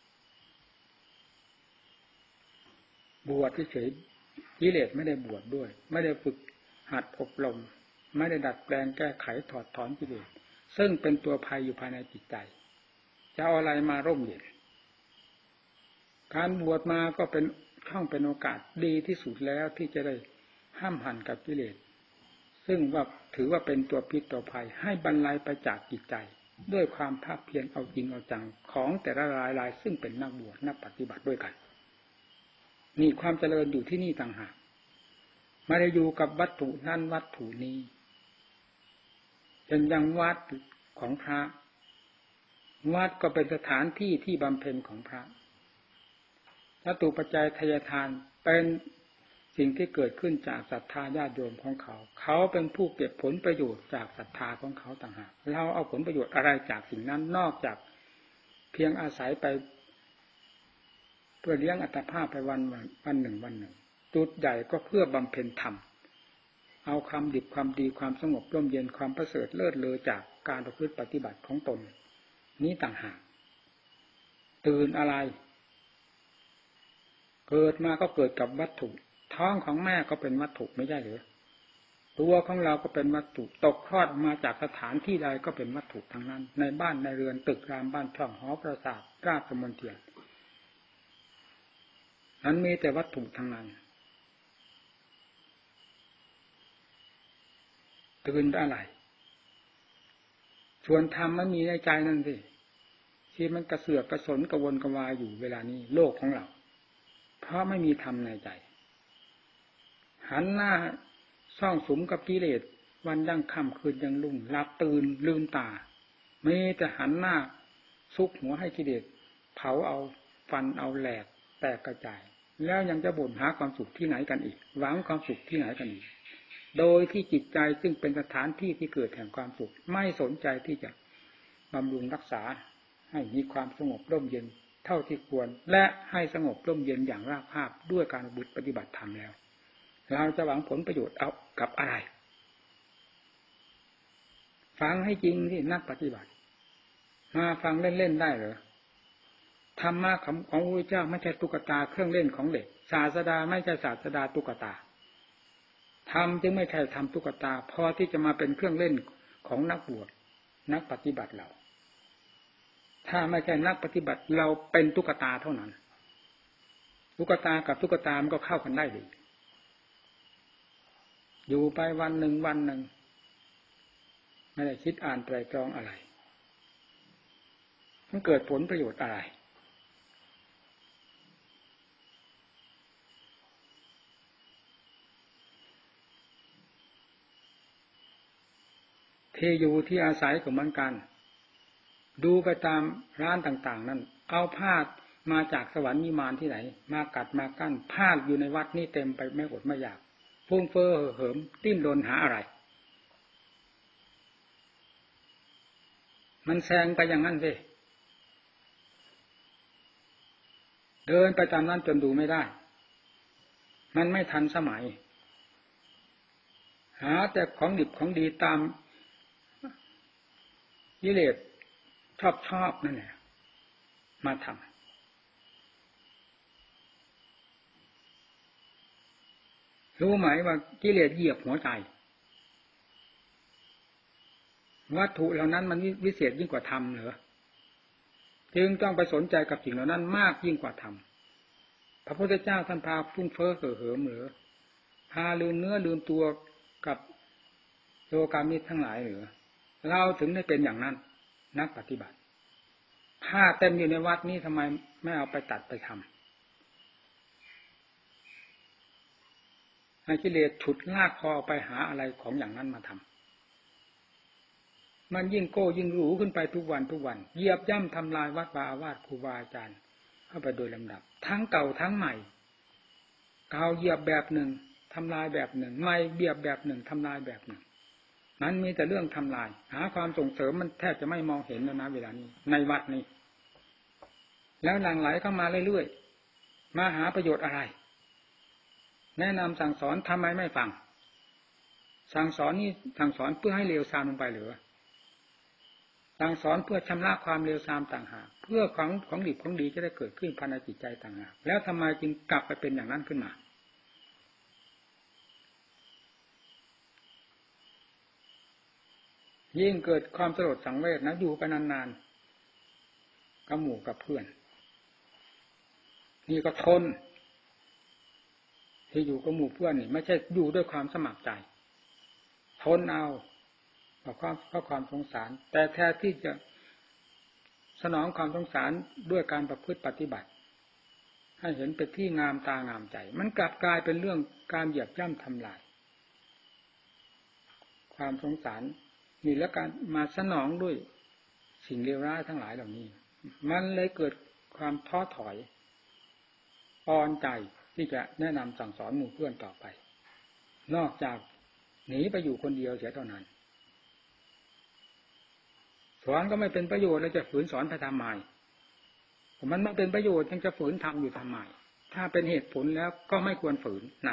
Speaker 1: บวชเฉยกิเลสไม่ได้บวชด้วยไม่ได้ฝึกหัดอบรมไม่ได้ดัดแปลงแก้ไขถอดถอนกิเลสซึ่งเป็นตัวภัยอยู่ภายในจิตใจจะเอาอะไรมาร่มเย็นการบวชมาก็เป็นช่องเป็นโอกาสดีที่สุดแล้วที่จะได้ห้ามหันกับกิเลสซึ่งว่าถือว่าเป็นตัวพิษตัวภัยให้บรรลัยไปจากจิตใจด้วยความภาคเพียรเอาจริงเอาจังของแต่ละรายรายซึ่งเป็นนักบวชนักปฏิบัติด้วยกันนี่ความเจริญอยู่ที่นี่ต่างหากไม่ได้อยู่กับวัตถุนั่นวัตถุนี้เป็นอย่างวัดของพระวัดก็เป็นสถานที่ที่บำเพ็ญของพระจตุปัจจัยทายทานเป็นสิ่งที่เกิดขึ้นจากศรัทธาญาติโยมของเขาเขาเป็นผู้เก็บผลประโยชน์จากศรัทธาของเขาต่างหากเราเอาผลประโยชน์อะไรจากสิ่งนั้นนอกจากเพียงอาศัยไปเพื่อเลี้ยงอัตภาพไปวันวันหนึ่งวันหนึ่งจุดใหญ่ก็เพื่อบำเพ็ญธรรมเอาความดีความดีความสงบร่มเย็นความประเสริฐเลิศเลอจากการประพฤติปฏิบัติของตนนี้ต่างหากตื่นอะไรเกิดมาก็เกิดกับวัตถุท้องของแม่ก็เป็นวัตถุไม่ใช่หรือตัวของเราก็เป็นวัตถุตกคลอดมาจากสถานที่ใดก็เป็นวัตถุทั้งนั้นในบ้านในเรือนตึกรามบ้านช่องหอปราสาทราชมณฑลนั้นมีแต่วัตถุทั้งนั้นตื่นอะไรส่วนธรรมมันมีในใจนั่นสิที่มันกระเสือกกระสนกระวนกระวายอยู่เวลานี้โลกของเราเพราะไม่มีธรรมในใจหันหน้าซ่องสุมกับกิเลสวันยั่งค่ำคืนยังลุ่งหลับตื่นลืมตามีแต่หันหน้าซุกหัวให้กิเลสเผาเอาฟันเอาแหลกแตกกระจายแล้วยังจะบ่นหาความสุขที่ไหนกันอีกหวังความสุขที่ไหนกันอีกโดยที่จิตใจซึ่งเป็นสถานที่ที่เกิดแห่งความสุขไม่สนใจที่จะบำรุงรักษาให้มีความสงบร่มเย็นเท่าที่ควรและให้สงบร่มเย็นอย่างราบคาบด้วยการบุญปฏิบัติธรรมแล้วเราจะหวังผลประโยชน์เอากับอะไรฟังให้จริงที่นักปฏิบัติมาฟังเล่นๆได้เหรอธรรมะของพระพุทธเจ้าไม่ใช่ตุ๊กตาเครื่องเล่นของเด็กศาสดาไม่ใช่ศาสดาตุ๊กตาธรรมจึงไม่ใช่ธรรมตุ๊กตาพอที่จะมาเป็นเครื่องเล่นของนักบวชนักปฏิบัติเราถ้าไม่ใช่นักปฏิบัติเราเป็นตุ๊กตาเท่านั้นตุ๊กตากับตุ๊กตามันก็เข้ากันได้ดีอยู่ไปวันหนึ่งวันหนึ่งไม่ได้คิดอ่านไตรตรองอะไรมันเกิดผลประโยชน์อะไรที่อยู่ที่อาศัยของมันกันดูไปตามร้านต่างๆนั่นเอาผ้ามาจากสวรรค์นิมานที่ไหนมากัดมากั้นผ้าอยู่ในวัดนี่เต็มไปไม่อดไม่อยากฟุ้งเฟ้อเหิมติ้นรนหาอะไรมันแซงไปอย่างนั้นสิเดินไปตามนั้นจนดูไม่ได้มันไม่ทันสมัยหาแต่ของดิบของดีตามกิเลสชอบชอบนั่นแหละมาทำรู้ไหมว่ากิเลสเหยียบหัวใจวัตถุเหล่านั้นมันวิเศษยิ่งกว่าธรรมเหรอจึงต้องไปสนใจกับสิ่งเหล่านั้นมากยิ่งกว่าธรรมพระพุทธเจ้าท่านพาฟุ้งเฟ้อเห่อเหิมเหรอพาลืมเนื้อลืมตัวกับโลกามิตรทั้งหลายเหรอเราถึงได้เป็นอย่างนั้นนักปฏิบัติผ้าเต็มอยู่ในวัดนี้ทำไมไม่เอาไปตัดไปทำให้กิเลสฉุดลากคอไปหาอะไรของอย่างนั้นมาทำมันยิ่งโก้ยิ่งหรูขึ้นไปทุกวันทุกวันเหยียบย่ำทำลายวัดวาอาวาสครูบาอาจารย์เข้าไปโดยลำดับทั้งเก่าทั้งใหม่เก่าเหยียบแบบหนึ่งทำลายแบบหนึ่งใหม่เบียบแบบหนึ่งทำลายแบบหนึ่งนั้นมีแต่เรื่องทำลายหาความส่งเสริมมันแทบจะไม่มองเห็นแล้วนะเวลานี้ในวัดนี้แล้วหลั่งไหลเข้ามาเรื่อยๆมาหาประโยชน์อะไรแนะนำสั่งสอนทำไมไม่ฟังสั่งสอนนี่สั่งสอนเพื่อให้เลวทรามลงไปหรือสั่งสอนเพื่อชำระความเลวทรามต่างหากเพื่อของของดีของดีจะได้เกิดขึ้นภายในจิตใจต่างหากแล้วทำไมจึงกลับไปเป็นอย่างนั้นขึ้นมายิ่งเกิดความสลดสังเวชนะอยู่ไปนานๆกับหมู่กับเพื่อนนี่ก็ทนที่อยู่กับหมู่เพื่อนนี่ไม่ใช่อยู่ด้วยความสมัครใจทนเอาเพราะความเพราะความสงสารแต่แท้ที่จะสนองความสงสารด้วยการประพฤติปฏิบัติให้เห็นเป็นที่งามตางามใจมันกลับกลายเป็นเรื่องการเหยียบย่ำทำลายความสงสารนี่แล้วการมาสนองด้วยสิ่งเลวร้ายทั้งหลายเหล่านี้มันเลยเกิดความท้อถอยอ่อนใจที่จะแนะนำสั่งสอนหมู่เพื่อนต่อไปนอกจากหนีไปอยู่คนเดียวเสียเท่านั้นสอนก็ไม่เป็นประโยชน์แล้วจะฝืนสอนไปทำไมมันไม่เป็นประโยชน์ยังจะฝืนทำอยู่ทำไมถ้าเป็นเหตุผลแล้วก็ไม่ควรฝืนนะ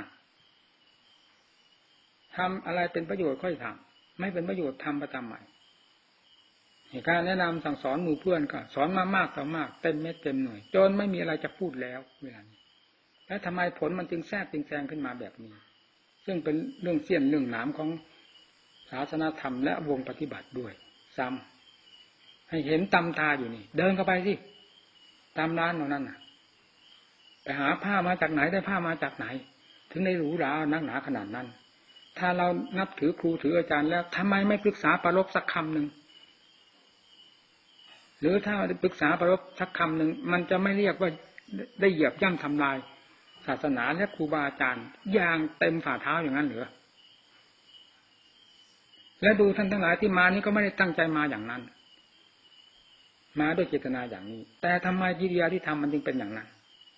Speaker 1: ทำอะไรเป็นประโยชน์ค่อยทำไม่เป็นประโยชน์ทำไปทำไมการแนะนำสั่งสอนหมู่เพื่อนก็สอนมามากต่อมากเต็มเม็ดเต็มหน่วยจนไม่มีอะไรจะพูดแล้วเวลานี้แล้วทำไมผลมันจึงแทรกจึงแซงขึ้นมาแบบนี้ซึ่งเป็นเรื่องเสี้ยนเรื่องหนามของศาสนธรรมและวงปฏิบัติด้วยซ้ำให้เห็นตำตาอยู่นี่เดินเข้าไปสิตามร้านเหล่านั้นน่ะไปหาผ้ามาจากไหนได้ผ้ามาจากไหนถึงได้หรูหรานักหนาขนาดนั้นถ้าเรานับถือครูถืออาจารย์แล้วทำไมไม่ปรึกษาปรารภสักคำหนึ่งหรือถ้าปรึกษาปรารภสักคำหนึ่งมันจะไม่เรียกว่าได้เหยียบย่ำทำลายศาสนาและครูบาอาจารย์อย่างเต็มฝ่าเท้าอย่างนั้นเหรอและดูท่านทั้งหลายที่มานี่ก็ไม่ได้ตั้งใจมาอย่างนั้นมาด้วยเจตนาอย่างนี้แต่ทำไมกิริยาที่ทำมันจึงเป็นอย่างนั้น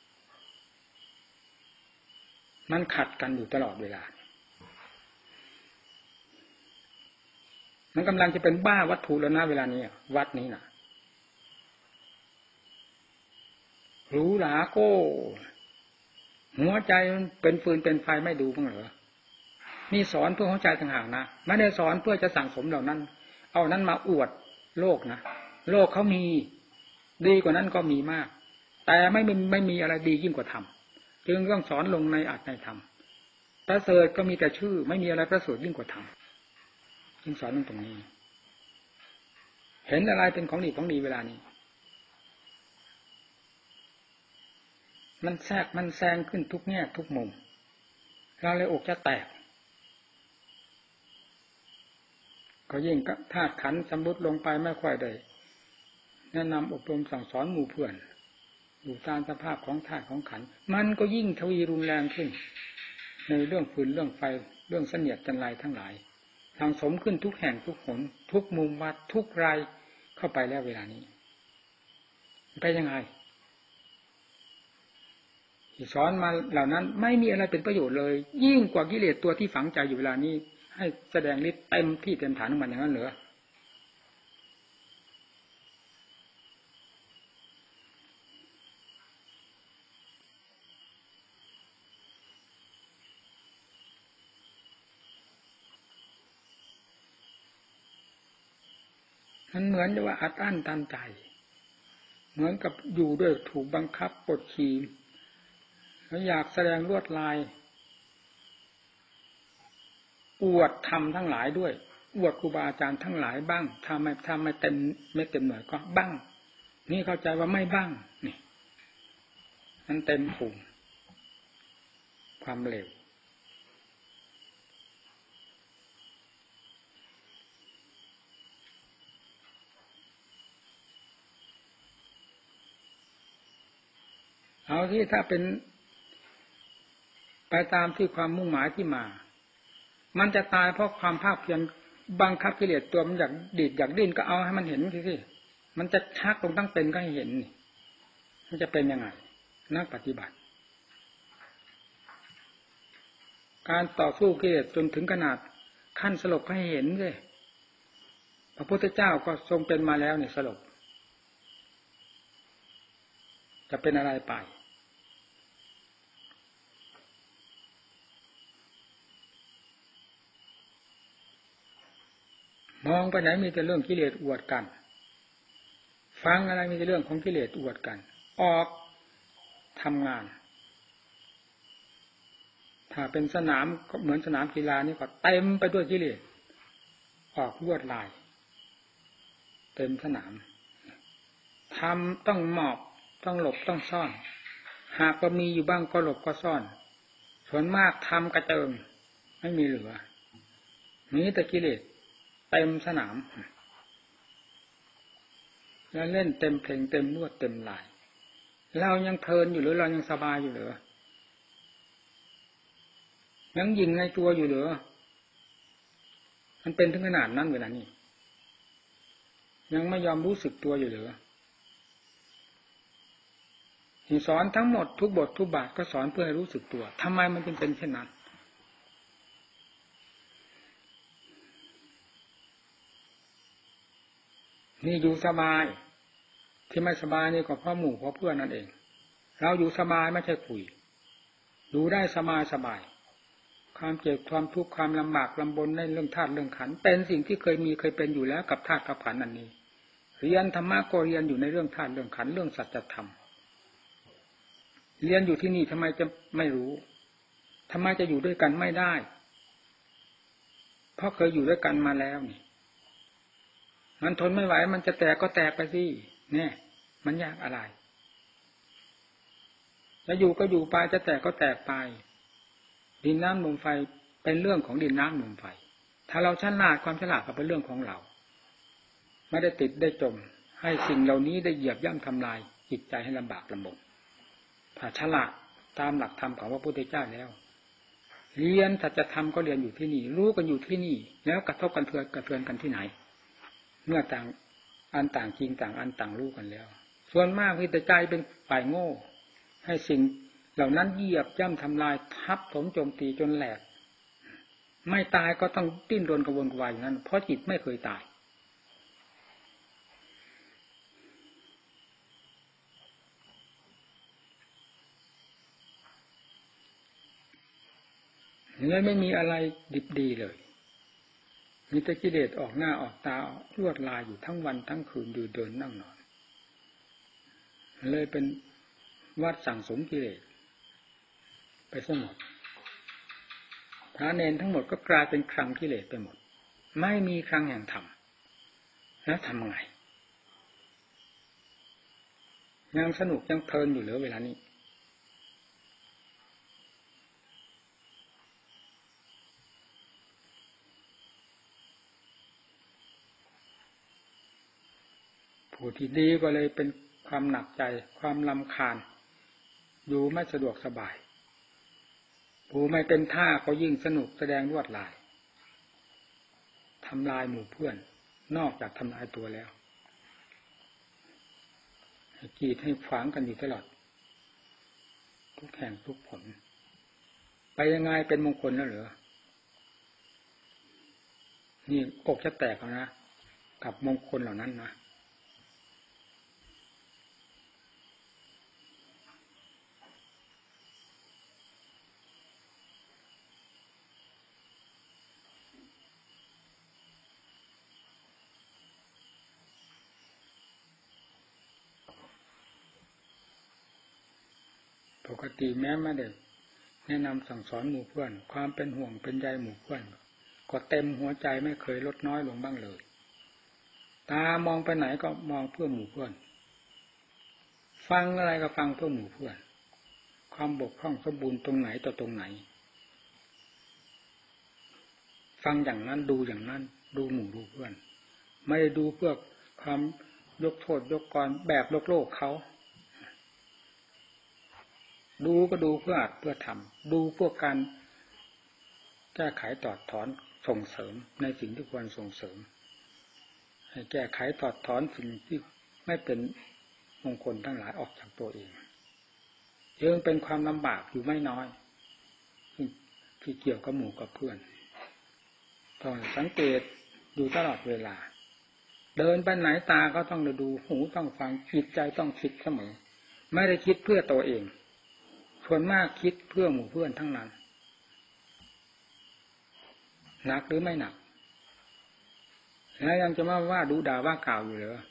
Speaker 1: มันขัดกันอยู่ตลอดเวลามันกำลังจะเป็นบ้าวัตถุแล้วนะเวลานี้วัดนี้นะหรูหราโก้หัวใจมันเป็นฟืนเป็นไฟไม่ดูบ้างเหรอนี่สอนเพื่อหัวใจต่างหากนะไม่ได้สอนเพื่อจะสั่งสมเหล่านั้นเอานั้นมาอวดโลกนะโลกเขามีดีกว่านั้นก็มีมากแต่ไม่มีไม่มีอะไรดียิ่งกว่าธรรมจึงต้องสอนลงในอัตในธรรมประเสริฐก็มีแต่ชื่อไม่มีอะไรประเสริฐยิ่งกว่าธรรมจึงสอนตรงนี้เห็นอะไรเป็นของดีของดีเวลานี้มันแทรกมันแซงขึ้นทุกแง่ทุกมุมเราเลยอกจะแตกก็ยิ่งธาตุขันธ์สมมุติลงไปไม่ค่อยได้แนะนำอบรมสั่งสอนหมู่เพื่อนอยู่ตามสภาพของธาตุของขันธ์มันก็ยิ่งทวีรุนแรงขึ้นในเรื่องฟืนเรื่องไฟเรื่องเสนียดจันไรทั้งหลายทางสมขึ้นทุกแห่งทุกหนทุกมุมวัดทุกรายเข้าไปแล้วเวลานี้ไปยังไงที่สอนมาเหล่านั้นไม่มีอะไรเป็นประโยชน์เลยยิ่งกว่ากิเลสตัวที่ฝังใจอยู่เวลานี้ให้แสดงฤทธิ์เต็มที่เต็มฐานของมันอย่างนั้นเหรอมันเหมือนว่าอัดอั้นตันใจเหมือนกับอยู่ด้วยถูกบังคับกดขี่แล้วอยากแสดงลวดลายอวดธรรมทั้งหลายด้วยอวดครูบาอาจารย์ทั้งหลายบ้างถ้าไม่ถ้าไม่เต็มไม่เต็มหน่วยก็บ้างนี่เข้าใจว่าไม่บ้างนี่มันเต็มภูมิความเร็วเอาที่ถ้าเป็นไปตามที่ความมุ่งหมายที่มามันจะตายเพราะความภาคเพียรบังคับกิเลสตัวมันอยากดีดอยากดิ้นก็เอาให้มันเห็นสิสิมันจะชักลงตั้งเป็นก็ให้เห็นนี่มันจะเป็นยังไงนักปฏิบัติการต่อสู้กิเลสจนถึงขนาดขั้นสลบก็ให้เห็นสิพระพุทธเจ้าก็ทรงเป็นมาแล้วเนี่ยสลบจะเป็นอะไรไปมองไปไหนมีแต่เรื่องกิเลสอวดกันฟังอะไรมีแต่เรื่องของกิเลสอวดกันออกทำงานถ้าเป็นสนามก็เหมือนสนามกีฬานี่ก็เต็มไปด้วยกิเลสออกลวดลายเต็มสนามทำต้องหมอบต้องหลบต้องซ่อนหากก็มีอยู่บ้างก็หลบก็ซ่อนส่วนมากทำกระเจิงไม่มีเหลือมีแต่กิเลสเต็มสนามแล้วเล่นเต็มเพลงเต็มนวดเต็มลายเรายังเพลินอยู่หรือเรายังสบายอยู่หรือยังยิงในตัวอยู่หรือมันเป็นถึงขนาดนั้นเวลานี้ยังไม่ยอมรู้สึกตัวอยู่หรือที่สอนทั้งหมดทุกบททุกบาทก็สอนเพื่อให้รู้สึกตัวทำไมมันจึงเป็นเช่นนั้นนี่อยู่สบายที่ไม่สบายนี่ก็เพราะหมู่เพราะเพื่อนนั่นเองเราอยู่สบายไม่ใช่คุยอยู่ได้สบายสบายความเจ็บความทุกข์ความลำบากลำบนในเรื่องธาตุเรื่องขันธ์เป็นสิ่งที่เคยมีเคยเป็นอยู่แล้วกับธาตุกับขันธ์อันนี้เรียนธรรมะก็เรียนอยู่ในเรื่องธาตุเรื่องขันธ์เรื่องสัจธรรมเรียนอยู่ที่นี่ทำไมจะไม่รู้ทำไมจะอยู่ด้วยกันไม่ได้เพราะเคยอยู่ด้วยกันมาแล้วนี่มันทนไม่ไหวมันจะแตกก็แตกไปสิเนี่ยมันยากอะไรจะอยู่ก็อยู่ไปจะแตกก็แตกไปดินน้ำลมไฟเป็นเรื่องของดินน้ำลมไฟถ้าเราฉลาดความฉลาดก็เป็นเรื่องของเราไม่ได้ติดได้จมให้สิ่งเหล่านี้ได้เหยียบย่ำทำลายจิตใจให้ลำบากลำบนถ้าฉลาดตามหลักธรรมของพระพุทธเจ้าแล้วเรียนสัจธรรมก็เรียนอยู่ที่นี่รู้กันอยู่ที่นี่แล้วกระทบกันเทือนกระเทือนกันที่ไหนเมื่อต่างอันต่างจริงต่างอันต่างรู้กันแล้วส่วนมากที่แต่ใจเป็นฝ่ายโง่ให้สิ่งเหล่านั้นเหยียบย่ำทำลายทับถมโจมตีจนแหลกไม่ตายก็ต้องดิ้นรนกระวนกระวายอย่างนั้นเพราะจิตไม่เคยตายเลยไม่มีอะไรดิบดีเลยมีแต่กิเลสออกหน้าออกตาลวดลายอยู่ทั้งวันทั้งคืนดูเดินนั่งนอนเลยเป็นวัดสั่งสมกิเลสไปซะหมดพระเนรทั้งหมดก็กลายเป็นคลังกิเลสไปหมดไม่มีคลังแห่งธรรมแล้วทำไงยังสนุกยังเพลินอยู่เหลือเวลานี้ผู้ที่ดีก็เลยเป็นความหนักใจความรำคาญอยู่ไม่สะดวกสบายผู้ไม่เป็นท่าก็ยิ่งสนุกแสดงลวดลายทำลายหมู่เพื่อนนอกจากทำลายตัวแล้วให้กีดให้ขวางกันอยู่ตลอดทุกแห่งทุกผลไปยังไงเป็นมงคลแล้วเหรอนี่อกจะแตกแล้วนะกับมงคลเหล่านั้นนะปกติแม้ไม่ได้แนะนำสั่งสอนหมู่เพื่อนความเป็นห่วงเป็นใยหมู่เพื่อนก็เต็มหัวใจไม่เคยลดน้อยลงบ้างเลยตามองไปไหนก็มองเพื่อหมู่เพื่อนฟังอะไรก็ฟังเพื่อหมู่เพื่อนความบกพร่องสมบูรณ์ตรงไหนต่อตรงไหนฟังอย่างนั้นดูอย่างนั้นดูหมู่ดูเพื่อนไม่ได้ดูเพื่อความยกโทษยกกรแบบโลกโลกเขาดูก็ดูเพื่ออัดเพื่อทำดูเพื่อการแก้ไขถอดถอนส่งเสริมในสิ่งที่ควรส่งเสริมให้แก้ไขถอดถอนสิ่งที่ไม่เป็นมงคลทั้งหลายออกจากตัวเองยังเป็นความลำบากอยู่ไม่น้อยที่เกี่ยวกับหมู่กับเพื่อนต้องสังเกตอยู่ตลอดเวลาเดินไปไหนตาก็ต้องดูหูต้องฟังจิตใจต้องคิดเสมอไม่ได้คิดเพื่อตัวเองส่วนมากคิดเพื่อหมู่เพื่อนทั้งนั้นหนักหรือไม่หนักแล้วยังจะมาว่าดูด่าว่ากล่าวอยู่เหรอ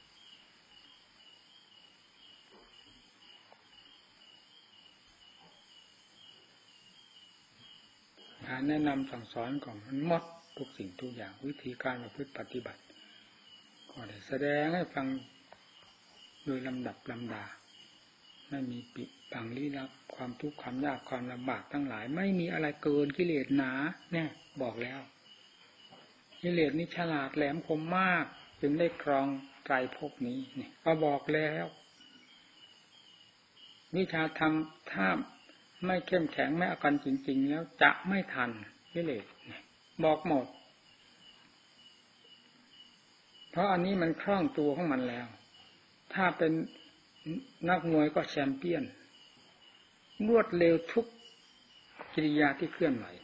Speaker 1: การแนะนำสั่งสอนของมันหมดทุกสิ่งทุกอย่างวิธีการประพฤติปฏิบัติก็ได้แสดงให้ฟังโดยลำดับลำดาไม่มีปิดบังลี้ลับความทุกข์ความยากความลำบากทั้งหลายไม่มีอะไรเกินกิเลสหนาเนี่ยบอกแล้วกิเลสนี่ฉลาดแหลมคมมากจึงได้ครองไตรภพนี้นี่ก็บอกแล้ววิชาธรรมถ้าไม่เข้มแข็งไม่อาการจริงๆแล้วจะไม่ทันกิเลสบอกหมดเพราะอันนี้มันคล่องตัวของมันแล้วถ้าเป็นนักมวยก็แชมเปี้ยนรวดเร็วทุกกิริยาที่เคลื่อนไหว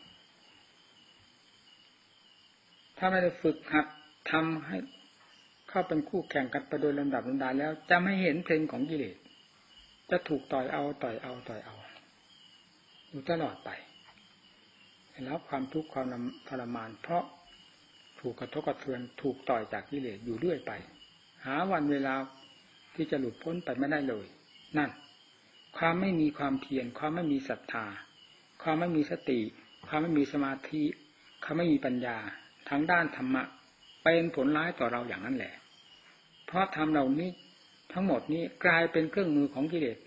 Speaker 1: ถ้าไม่ได้ฝึกหัดทำให้เข้าเป็นคู่แข่งกันไปโดยลำดับลำดาแล้วจะไม่เห็นเพลงของกิเลสจะถูกต่อยเอาต่อยเอาต่อยเอาอยู่ตลอดไปแล้วความทุกข์ความทรมานเพราะถูกกระทบกระเทือนถูกต่อยจากกิเลสอยู่เรื่อยไปหาวันเวลาที่จะหลุดพ้นไปไม่ได้เลยนั่นความไม่มีความเพียรความไม่มีศรัทธาความไม่มีสติความไม่มีสมาธิความไม่มีปัญญาทางด้านธรรมะเป็นผลร้ายต่อเราอย่างนั้นแหละเพราะธรรมเหล่านี้ทั้งหมดนี้กลายเป็นเครื่องมือของกิเลส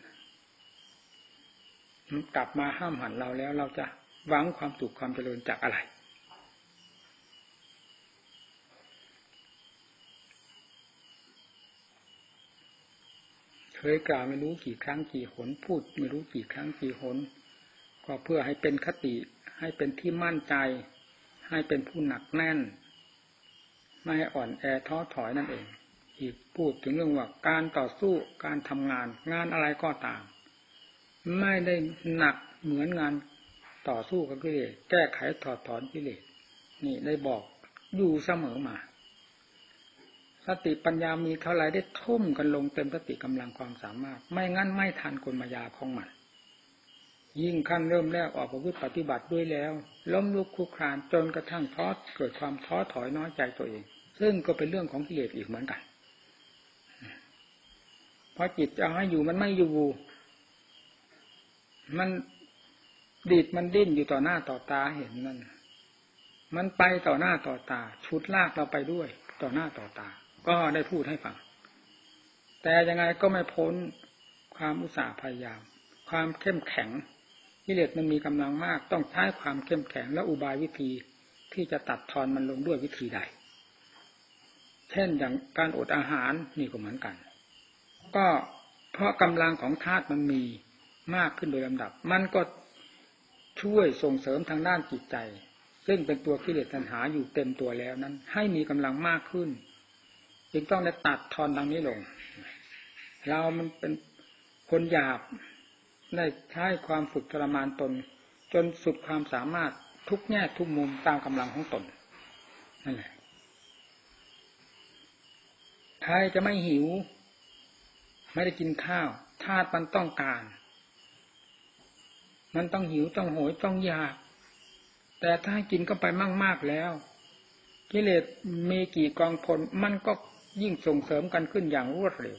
Speaker 1: มันกลับมาห้ามหันเราแล้วเราจะหวังความสุขความเจริญจากอะไรเคยกล่าวไม่รู้กี่ครั้งกี่หนพูดไม่รู้กี่ครั้งกี่หนก็เพื่อให้เป็นคติให้เป็นที่มั่นใจให้เป็นผู้หนักแน่นไม่ให้อ่อนแอท้อถอยนั่นเองอีกพูดถึงเรื่องว่าการต่อสู้การทำงานงานอะไรก็ตามไม่ได้หนักเหมือนงานต่อสู้กับกิเลสแก้ไขถอดถอนกิเลสนี่ได้บอกอยู่เสมอมาสติปัญญามีเท่าไรได้ทุ่มกันลงเต็มสติกำลังความสามารถไม่งั้นไม่ทันกลมายาของมันยิ่งขั้นเริ่มแรกออกประพฤติปฏิบัติด้วยแล้วล้มลุกคลุกคลานจนกระทั่งท้อเกิดความท้อถอยน้อยใจตัวเองซึ่งก็เป็นเรื่องของกิเลสอีกเหมือนกันเพราะจิตจะเอาให้อยู่มันไม่อยู่มันดีดมันดิ้นอยู่ต่อหน้าต่อตาเห็นนั่นมันไปต่อหน้าต่อตาชุดลากเราไปด้วยต่อหน้าต่อตาก็ได้พูดให้ฟังแต่ยังไงก็ไม่พ้นความอุตสาห์พยายามความเข้มแข็งกิเลสมันมีกำลังมากต้องใช้ความเข้มแข็งและอุบายวิธีที่จะตัดทอนมันลงด้วยวิธีใดเช่นอย่างการอดอาหารนี่ก็เหมือนกันก็เพราะกำลังของธาตุมันมีมากขึ้นโดยลำดับมันก็ช่วยส่งเสริมทางด้านจิตใจซึ่งเป็นตัวกิเลสตัณหาอยู่เต็มตัวแล้วนั้นให้มีกำลังมากขึ้นจึงต้องได้ตัดทอนดังนี้ลงเรามันเป็นคนหยาบได้ใช้ความฝึกทรมานตนจนสุดความสามารถทุกแง่ทุกมุมตามกำลังของตนนั่นแหละใครจะไม่หิวไม่ได้กินข้าวธาตุมันต้องการมันต้องหิวต้องโหยต้องอยากแต่ถ้าให้กินเข้าไปมากๆแล้วกิเลสมีกี่กองพลมันก็ยิ่งส่งเสริมกันขึ้นอย่างรวดเร็ว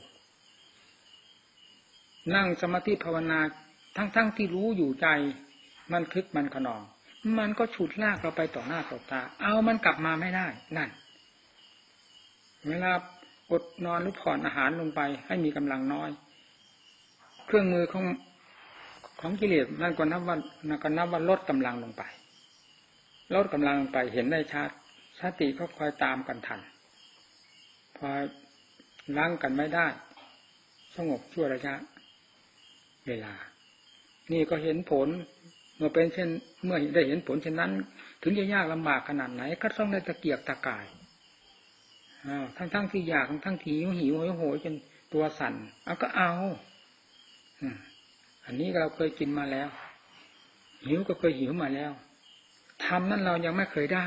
Speaker 1: นั่งสมาธิภาวนาทั้งๆ ท, ที่รู้อยู่ใจมันคึกมันขนองมันก็ฉุดลากเราไปต่อหน้าต่อตาเอามันกลับมาไม่ได้นั่นเวลาอดนอนหรือผ่อนอาหารลงไปให้มีกำลังน้อยเครื่องมือของของกิเลสนั่นก็นับว่านั่นก็นับว่าลดกำลังลงไปลดกำลังลงไปเห็นได้ชัดสติก็คอยตามกันทันพอล้างกันไม่ได้สงบชั่วระยะเวลานี่ก็เห็นผลเมื่อเป็นเช่นเมื่อได้เห็นผลเช่นนั้นถึงจะยากลำบากขนาดไหนก็ต้องได้ตะเกียกตะกายทั้งทั้งที่อยากทั้งทั้งที่หิวหิวโหยจนตัวสั่นเอาก็เอาอันนี้เราเคยกินมาแล้วหิวก็เคยหิวมาแล้วทำนั้นเรายังไม่เคยได้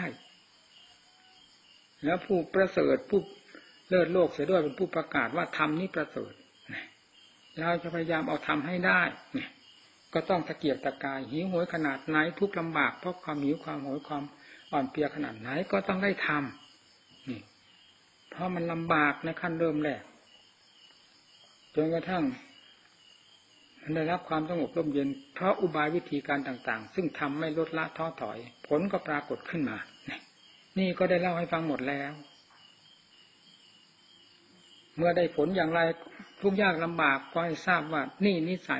Speaker 1: แล้วผู้ประเสริฐผู้เลิศโลกเสียด้วยเป็นผู้ประกาศว่าธรรมนี้ประเสริฐเราจะพยายามเอาทำให้ได้ก็ต้องตะเกียกตะกายหิวโหยขนาดไหนทุกข์ลำบากเพราะความหิวความโหยความอ่อนเพลียขนาดไหนก็ต้องได้ทำนี่เพราะมันลำบากในขั้นเริ่มแรกจนกระทั่งได้รับความสงบร่มเย็นเพราะอุบายวิธีการต่างๆซึ่งทำไม่ลดละท้อถอยผลก็ปรากฏขึ้นมานี่ก็ได้เล่าให้ฟังหมดแล้วเมื่อได้ผลอย่างไรทุกข์ยากลำบากก็ให้ทราบว่านี่นิสัย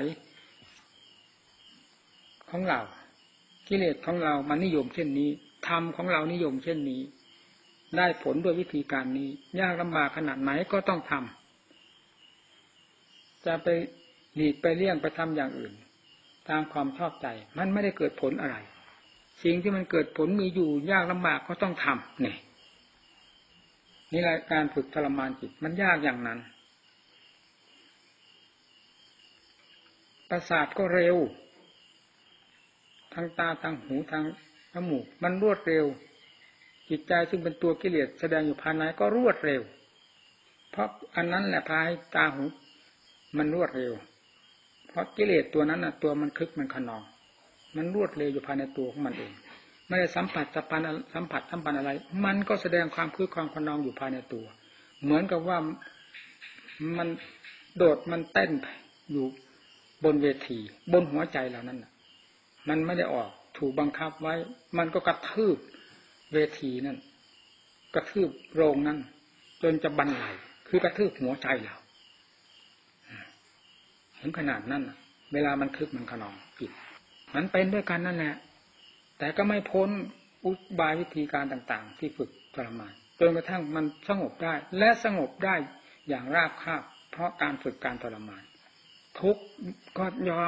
Speaker 1: ของเรากิเลสของเรามันนิยมเช่นนี้ธรรมของเรานิยมเช่นนี้ได้ผลด้วยวิธีการนี้ยากลำบากขนาดไหนก็ต้องทำจะไปหลีกไปเลี่ยงไปทำอย่างอื่นตามความชอบใจมันไม่ได้เกิดผลอะไรสิ่งที่มันเกิดผลมีอยู่ยากลำบากก็ต้องทำนี่นี่แหละการฝึกทรมานจิตมันยากอย่างนั้นประสาทก็เร็วทางตาทางหูทางจมูกมันรวดเร็วจิตใจซึ่งเป็นตัวกิเลสแสดงอยู่ภายในก็รวดเร็วเพราะอันนั้นแหละพาให้ตาหูมันรวดเร็วเพราะกิเลสตัวนั้นน่ะตัวมันคึกมันขนองมันรวดเร็วอยู่ภายในตัวของมันเองไม่ได้สัมผัสสัมพันธ์สัมผัสสัมพันธ์อะไรมันก็แสดงความคึกความขนองอยู่ภายในตัวเหมือนกับว่ามันโดดมันเต้นอยู่บนเวทีบนหัวใจเรานั่นน่ะมันไม่ได้ออกถูกบังคับไว้มันก็กระทืบเวทีนั่นกระทืบโรงนั่นจนจะบันไหลคือกระทืบหัวใจเราถึงขนาดนั้นเวลามันคึกมันขนองจิตมันเป็นด้วยกันนั่นแหละแต่ก็ไม่พ้นอุบายวิธีการต่างๆที่ฝึกทรมานจนกระทั่งมันสงบได้และสงบได้อย่างราบคาบเพราะการฝึกการทรมานทุกข์ก็ยอม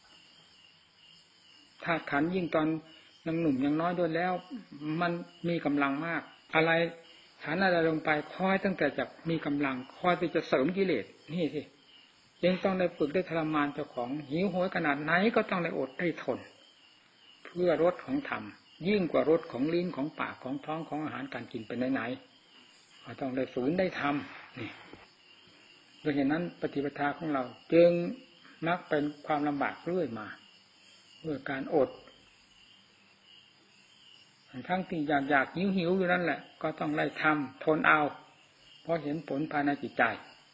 Speaker 1: ธาตุขันธ์ยิ่งตอนยังหนุ่มยังน้อยด้วยแล้วมันมีกำลังมากอะไรฐานอะไรลงไปคอยตั้งแต่จะมีกำลังคอยที่จะเสริมกิเลสนี่สิยังต้องได้ฝึกได้ทรมานเจ้าของหิวโหยขนาดไหนก็ต้องได้อดได้ทนเพื่อรสของธรรมยิ่งกว่ารสของลิ้นของปากของท้องของอาหารการกินเป็นไหนๆก็ต้องได้ฝืนได้ทำนี่โดยเหตุนั้นปฏิปทาของเราจึงมักเป็นความลำบากเรื่อยมาด้วยการอดทั้งที่อยากอยากหิวหิวอยู่นั่นแหละก็ต้องไล่ทำทนเอาเพราะเห็นผลภายในจิตใจ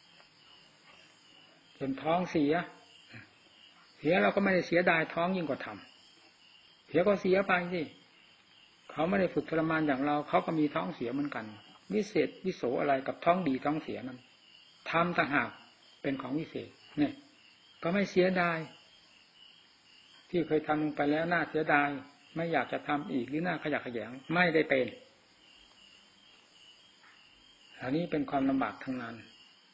Speaker 1: จนท้องเสียเสียเราก็ไม่ได้เสียดายท้องยิ่งกว่าทำเสียก็เสียไปสิเขาไม่ได้ฝึกทรมานอย่างเราเขาก็มีท้องเสียเหมือนกันวิเศษวิโสอะไรกับท้องดีท้องเสียนั้นทำต่างหากเป็นของวิเศษเนี่ยก็ไม่เสียดายที่เคยทำลงไปแล้วน่าเสียดายไม่อยากจะทำอีกหรือน่าขยะแขยงไม่ได้เป็นอันนี้เป็นความลำบากทั้งนั้น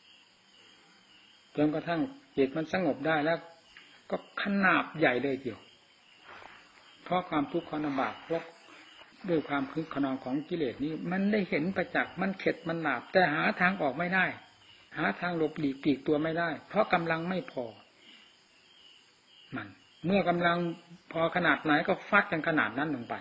Speaker 1: จนกระทั่งจิตมันสงบได้แล้วก็ขนาบใหญ่เลยเดียวเพราะความทุกข์ความลำบากเพราะด้วยความคึกขนองของกิเลสนี้มันได้เห็นประจักษ์มันเข็ดมันหนาบแต่หาทางออกไม่ได้หาทางหลบหลีกปีกตัวไม่ได้เพราะกำลังไม่พอมันเมื่อกำลังพอขนาดไหนก็ฟัดกันขนาดนั้นลงไป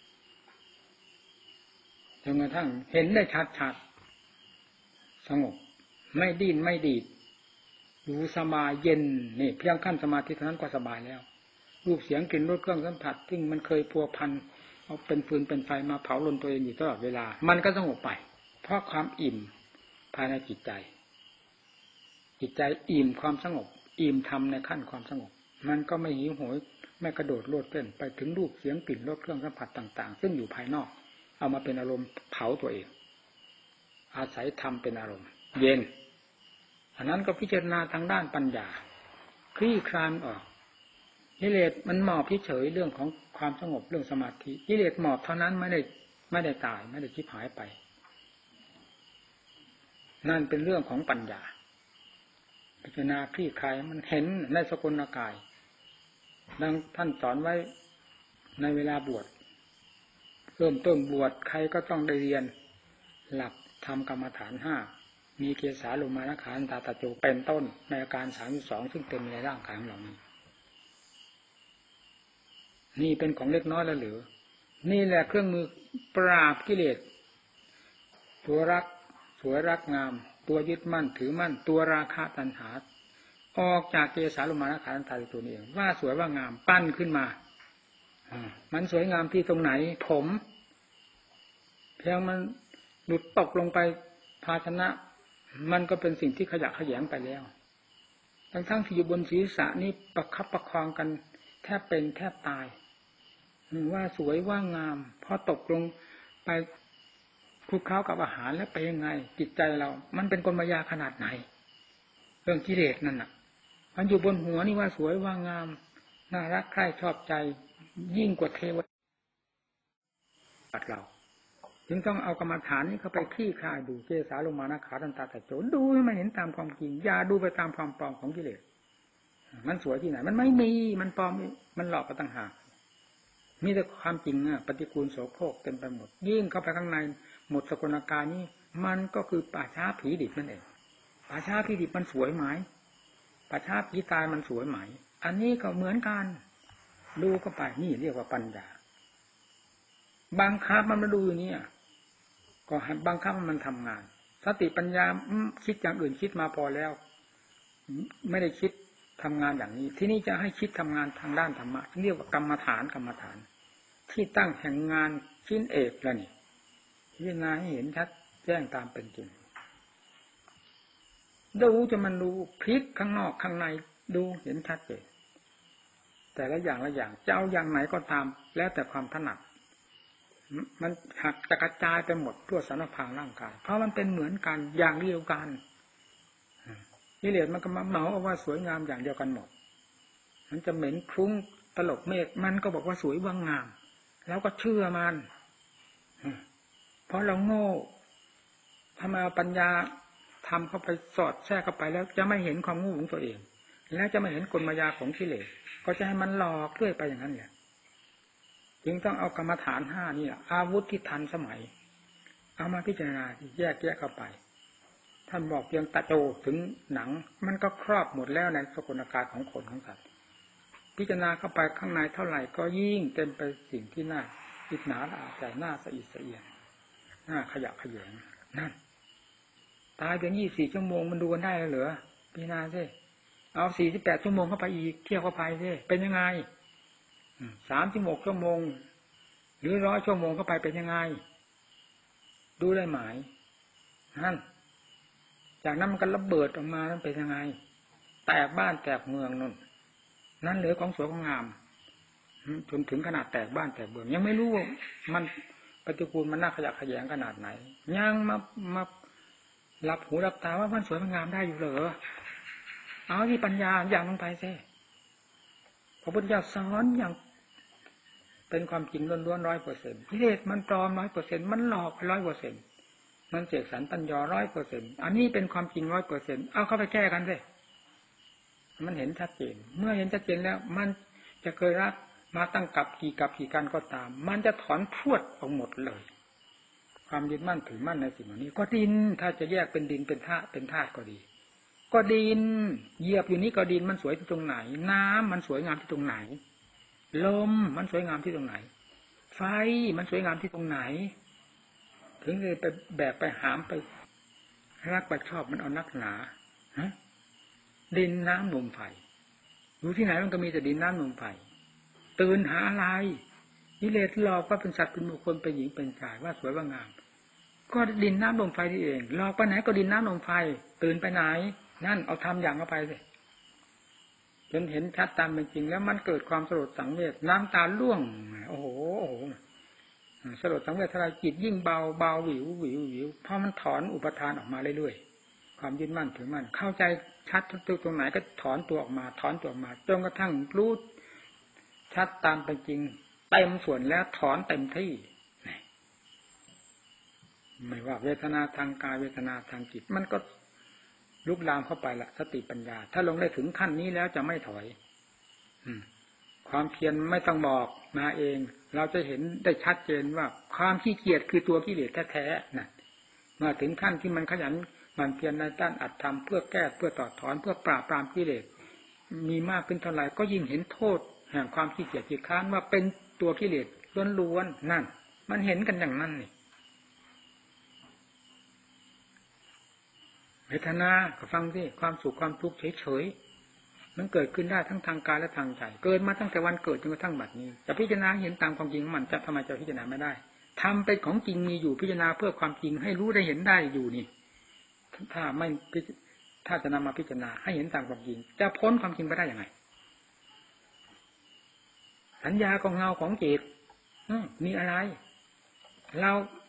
Speaker 1: จนกระทั่งเห็นได้ชัดๆสงบไม่ดิ้นไม่ดีดอยู่สบายเย็นนี่เพียงขั้นสมาธิเท่านั้นก็สบายแล้วรูปเสียงกลิ่นรสเครื่องสัมผัสซึ่งมันเคยพัวพันเอาเป็นฟืนเป็นไฟมาเผาลนตัวเองอยู่ตลอดเวลามันก็สงบไปเพราะความอิ่มภายในจิตใจจิตใจอิ่มความสงบอิ่มธรรมในขั้นความสงบมันก็ไม่หิวโหยไม่กระโดดโลดเต้นไปถึงรูปเสียงกลิ่นรสเครื่องสัมผัสต่างๆซึ่งอยู่ภายนอกเอามาเป็นอารมณ์เผาตัวเองอาศัยธรรมเป็นอารมณ์เย็นอันนั้นก็พิจารณาทางด้านปัญญาคลี่คลายออกกิเลสมันหมอบเฉยๆเรื่องของความสงบเรื่องสมาธิกิเลสหมอบเท่านั้นไม่ได้ไม่ได้ตายไม่ได้ชิบหายไปนั่นเป็นเรื่องของปัญญาพิจารณาคลี่คลายมันเห็นในสกุลกายดังท่านสอนไว้ในเวลาบวชเริ่มต้นบวชใครก็ต้องได้เรียนหลักธรรมกรรมฐานห้ามีเกสาโลมานะขันธาตาโจเป็นต้นในอาการสามสิบสองซึ่งเต็มในร่างกายของเรานี้นี่เป็นของเล็กน้อยแล้วหรือนี่แหละเครื่องมือปราบกิเลสตัวรักสวยรักงามตัวยึดมั่นถือมั่นตัวราคะตัณหาออกจากเกสาโลมานะขันธาตาตัวนี้เองว่าสวยว่างามปั้นขึ้นมามันสวยงามที่ตรงไหนผมเพียงมันหลุดตกลงไปภาชนะมันก็เป็นสิ่งที่ขยะแขยงไปแล้วทั้งทั้งที่อยู่บนศีรษะนี่ประคับประคองกันแทบเป็นแทบตายว่าสวยว่างามพอตกลงไปคลุกเคล้ากับอาหารแล้วไปยังไงจิตใจเรามันเป็นกลมายาขนาดไหนเรื่องกิเลสนั่นน่ะมันอยู่บนหัวนี่ว่าสวยว่างามน่ารักใคร่ชอบใจยิ่งกว่าเทวดาเราจึงต้องเอากรรมฐานนี้เข้าไปคลี่คลายดูเจสาลงมานะขาตันตาแต่โจนดูให้มันเห็นตามความจริงอย่าดูไปตามความปลอมของกิเลสมันสวยที่ไหนมันไม่มีมันปลอมมันหลอกกันต่างหากมีแต่ความจริงอ่ะปฏิกูลโสโครกเต็มไปหมดยิ่งเข้าไปข้างในหมดสกลกายนี้มันก็คือป่าช้าผีดิบนั่นเองป่าช้าผีดิบมันสวยไหมป่าช้าผีตายมันสวยไหมอันนี้ก็เหมือนกันดูเข้าไปนี่เรียกว่าปัญญาบังคับมันมาดูอยู่นี่ก็ให้บังคับมันทำงานสติปัญญาคิดอย่างอื่นคิดมาพอแล้วไม่ได้คิดทำงานอย่างนี้ที่นี่จะให้คิดทำงานทางด้านธรรมะเรียกว่ากรรมฐานกรรมฐานที่ตั้งแห่งงานชิ้นเอกแล้วนี่พิจารณาให้เห็นชัดแจ้งตามเป็นจริงดูจะมันรู้พลิกข้างนอกข้างในดูเห็นชัดเจนแต่ละอย่างละอย่างจะเอาอย่างไหนก็ตามแล้วแต่ความถนัดมันหักจะกระจายไปหมดทั่วสารพางร่างกายเพราะมันเป็นเหมือนกันอย่างเดียวกันกิเลสมันก็มาเหมาเอาว่าสวยงามอย่างเดียวกันหมดมันจะเหม็นคลุ้งตลบเมฆมันก็บอกว่าสวยว่างามแล้วก็เชื่อมันเพราะเราโง่ถ้ามาปัญญาทำเข้าไปสอดแทรกเข้าไปแล้วจะไม่เห็นความโง่ของตัวเองแล้วจะไม่เห็นกลมายาของกิเลสก็จะให้มันหลอกเรื่อยไปอย่างนั้นแหละจึงต้องเอากรรมฐานห้านี่แหละอาวุธที่ทันสมัยเอามาพิจารณาแยกแยกเข้าไปท่านบอกเพียงตาโจถึงหนังมันก็ครอบหมดแล้วในสกุลอาการของคนของสัตว์พิจารณาเข้าไปข้างในเท่าไหร่ก็ยิ่งเต็มไปสิ่งที่น่าอิจฉาละอาใจน่าสะอิดสะเอียนน่าขยะแขยงนั่นตายเพียงยี่สิบสี่ชั่วโมงมันดูกันได้เหรอพิจารณาสิเอาสี่สิบแปดชั่วโมงเข้าไปอีกเที่ยวเข้าไปสิเป็นยังไงสามสิบหกชั่วโมงหรือร้อยชั่วโมงเข้าไปเป็นยังไงดูได้ไหมนั่นจากนั้นมันก็ระเบิดออกมานั้นเป็นยังไงแตกบ้านแตกเมืองนั่นนั่นเหลือของสวยของงามจนถึงขนาดแตกบ้านแตกเมืองยังไม่รู้มันปฏิกูลมันน่าขยะแขยงขนาดไหนยังมามาหลับหูหลับตาว่ามันสวยมันงามได้อยู่เหรอเอาที่ปัญญาอย่างลงไปสิพระพุทธเจ้าสอนอย่างเป็นความจริงล้วนๆร้อยเปอร์เซ็นต์กิเลสมันปลอมร้อยเปอร์เซ็นต์มันหลอกร้อยเปอร์เซ็นต์มันเสกสรรปัญญาร้อยเปอร์เซ็นต์อันนี้เป็นความจริงร้อยเปอร์เซ็นต์เอาเข้าไปแก้กันสิมันเห็นชัดเจนเมื่อเห็นชัดเจนแล้วมันจะเคยรักมาตั้งกับกี่กับกี่กันก็ตามมันจะถอนพรวดออกหมดเลยความยึดมั่นถือมั่นในสิ่งเหล่านี้ก็ดินถ้าจะแยกเป็นดินเป็นธาตุเป็นธาตุก็ดีก็ดินเหยียบอยู่นี้ก็ดินมันสวยที่ตรงไหนน้ำมันสวยงามที่ตรงไหนลมมันสวยงามที่ตรงไหนไฟมันสวยงามที่ตรงไหนถึงเลยไปแบกไปหามไปรักไปชอบมันเอานักหนาฮะดินน้ำลมไฟอยู่ที่ไหนมันก็มีแต่ดินน้ำลมไฟตื่นหาอะไรกิเลสหลอกว่าเป็นสัตว์เป็นบุคคลเป็นหญิงเป็นชายว่าสวยว่างามก็ดินน้ำลมไฟที่เองหลอกไปไหนก็ดินน้ำลมไฟตื่นไปไหนนั่นเอาทำอย่างเข้าไปสิจนเห็นชัดตามเป็นจริงแล้วมันเกิดความสลดสังเวชน้ำตาล่วงโอ้โหโอ้โหสลดสังเวชทลายจิตยิ่งเบาเบาหวิวหวิวหวิวเพราะมันถอนอุปทานออกมาเรื่อยๆความยึดมั่นถือมั่นเข้าใจชัดตรงไหนก็ถอนตัวออกมาถอนตัวออกมาจนกระทั่งรู้ชัดตามเป็นจริงเต็มส่วนแล้วถอนเต็มที่ไม่ว่าเวทนาทางกายเวทนาทางจิตมันก็ลุกลามเข้าไปละสติปัญญาถ้าลงได้ถึงขั้นนี้แล้วจะไม่ถอยความเพียรไม่ต้องบอกมาเองเราจะเห็นได้ชัดเจนว่าความขี้เกียจคือตัวกิเลสแท้ๆน่ะมาถึงขั้นที่มันขยันมันเพียรในด้านอัตธรรมเพื่อแก้เพื่อต่อถอนเพื่อปราบปรามกิเลสมีมากขึ้นเท่าไหร่ก็ยิ่งเห็นโทษแห่งความขี้เกียจขี้ค้านว่าเป็นตัวกิเลสล้วนๆนั่นมันเห็นกันอย่างนั้นนี่เวทนาก็ฟังสิความสุขความทุกข์เฉยๆมันเกิดขึ้นได้ทั้งทางกายและทางใจเกิดมาตั้งแต่วันเกิดจนกระทั่งบัดนี้จะพิจารณาเห็นตามความจริงมันจะทำไมจะพิจารณาไม่ได้ทำเป็นของจริงมีอยู่พิจารณาเพื่อความจริงให้รู้ได้เห็นได้อยู่นี่ถ้าไม่ถ้าจะนำมาพิจารณาให้เห็นตามความจริงจะพ้นความจริงไปได้ยังไงสัญญาของเงาของจิตมีอะไรเรา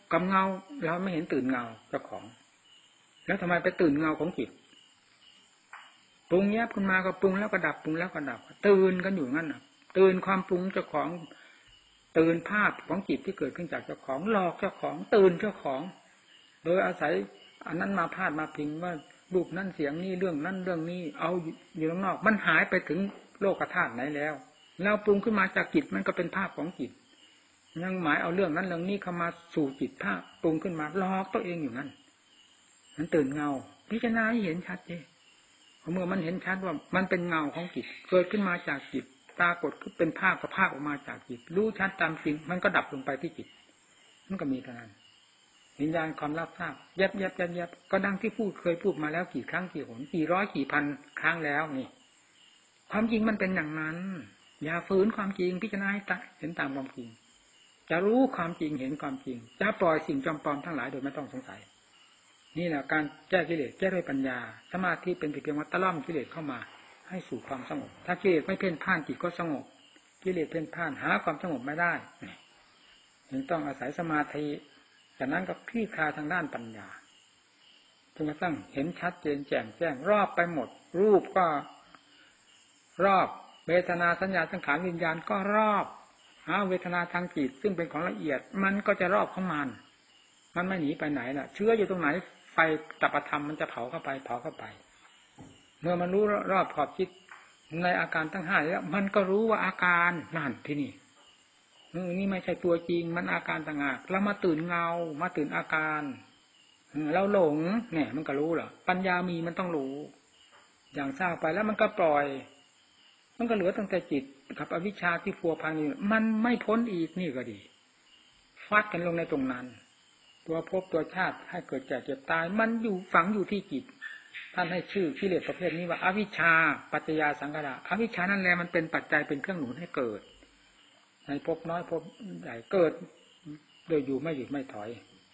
Speaker 1: กับเงาเราไม่เห็นตื่นเงาเจ้าของแล้วทำไมไปตื่นเงาของจิตปรุงแยบขึ้นมาก็ปรุงแล้วก็ดับปรุงแล้วก็ดับตื่นกันอยู่งั้นน่ะตื่นความปรุงเจ้าของตื่นภาพของจิตที่เกิดขึ้นจากเจ้าของหลอกเจ้าของตื่นเจ้าของโดยอาศัยอันนั้นมาพาดมาพิงว่ารูปนั่นเสียงนี่เรื่องนั่นเรื่องนี้เอาอยู่ข้างนอกมันหายไปถึงโลกธาตุไหนแล้วเราปรุงขึ้นมาจากจิตมันก็เป็นภาพของจิตยังหมายเอาเรื่องนั้นเรื่องนี้เข้ามาสู่จิตภาพปรุงขึ้นมาหลอกตัวเองอยู่นั่นมันตื่นเงาพิจารณาให้เห็นชัดเจนเมื่อมันเห็นชัดว่ามันเป็นเงาของจิตเกิดขึ้นมาจากจิตปรากฏขึ้นเป็นภาพกับภาพออกมาจากจิตรู้ชัดตามจริงมันก็ดับลงไปที่จิตมันก็มีเท่านั้นวิญญาณความรับทราบแยบแยบแยบแยบก็ดังที่พูดเคยพูดมาแล้วกี่ครั้งกี่หนกี่ร้อยกี่พันครั้งแล้วนี่ความจริงมันเป็นอย่างนั้นอย่าฝืนความจริงพิจารณาให้เห็นตามความจริงจะรู้ความจริงเห็นความจริงจะปล่อยสิ่งจอมปลอมทั้งหลายโดยไม่ต้องสงสัยนี่แหละการแก้กิเลสแก้ด้วยปัญญาสมาธิเป็นเพียงวัตตะล่อมกิเลสเข้ามาให้สู่ความสงบถ้ากิเลสไม่เพ่นพ่านจิตก็สงบกิเลสเพ่นพ่านหาความสงบไม่ได้ยังต้องอาศัยสมาธิจากนั้นก็คลี่คลายทางด้านปัญญาจนกระทั่งเห็นชัดเจนแจ่มแจ้งรอบไปหมดรูปก็รอบเวทนาสัญญาสังขารวิญญาณก็รอบหาเวทนาทางจิตซึ่งเป็นของละเอียดมันก็จะรอบของมันมันไม่หนีไปไหนล่ะเชื้ออยู่ตรงไหนไฟตัปธรรมมันจะเผาเข้าไปเผาเข้าไปเมื่อมันรู้รอบขอบจิตในอาการทั้งห้าแล้วมันก็รู้ว่าอาการนั่นที่นี่นี่ไม่ใช่ตัวจริงมันอาการต่างหากเรามาตื่นเงามาตื่นอาการเราหลงเนี่ยมันก็รู้เหรอปัญญามีมันต้องรู้อย่างสร้างไปแล้วมันก็ปล่อยมันก็เหลือตั้งแต่จิตกับอวิชชาที่พัวพันอยู่มันไม่พ้นอีกนี่ก็ดีฟาดกันลงในตรงนั้นตัวภพตัวชาติให้เกิดแก่เจ็บตายมันอยู่ฝังอยู่ที่จิตท่านให้ชื่อกิเลสประเภทนี้ว่าอวิชชาปัจจยาสังขารอวิชชานั่นแหละมันเป็นปัจจัยเป็นเครื่องหนุนให้เกิดในภพน้อยภพใหญ่เกิดโดยอยู่ไม่หยุดไม่ถอย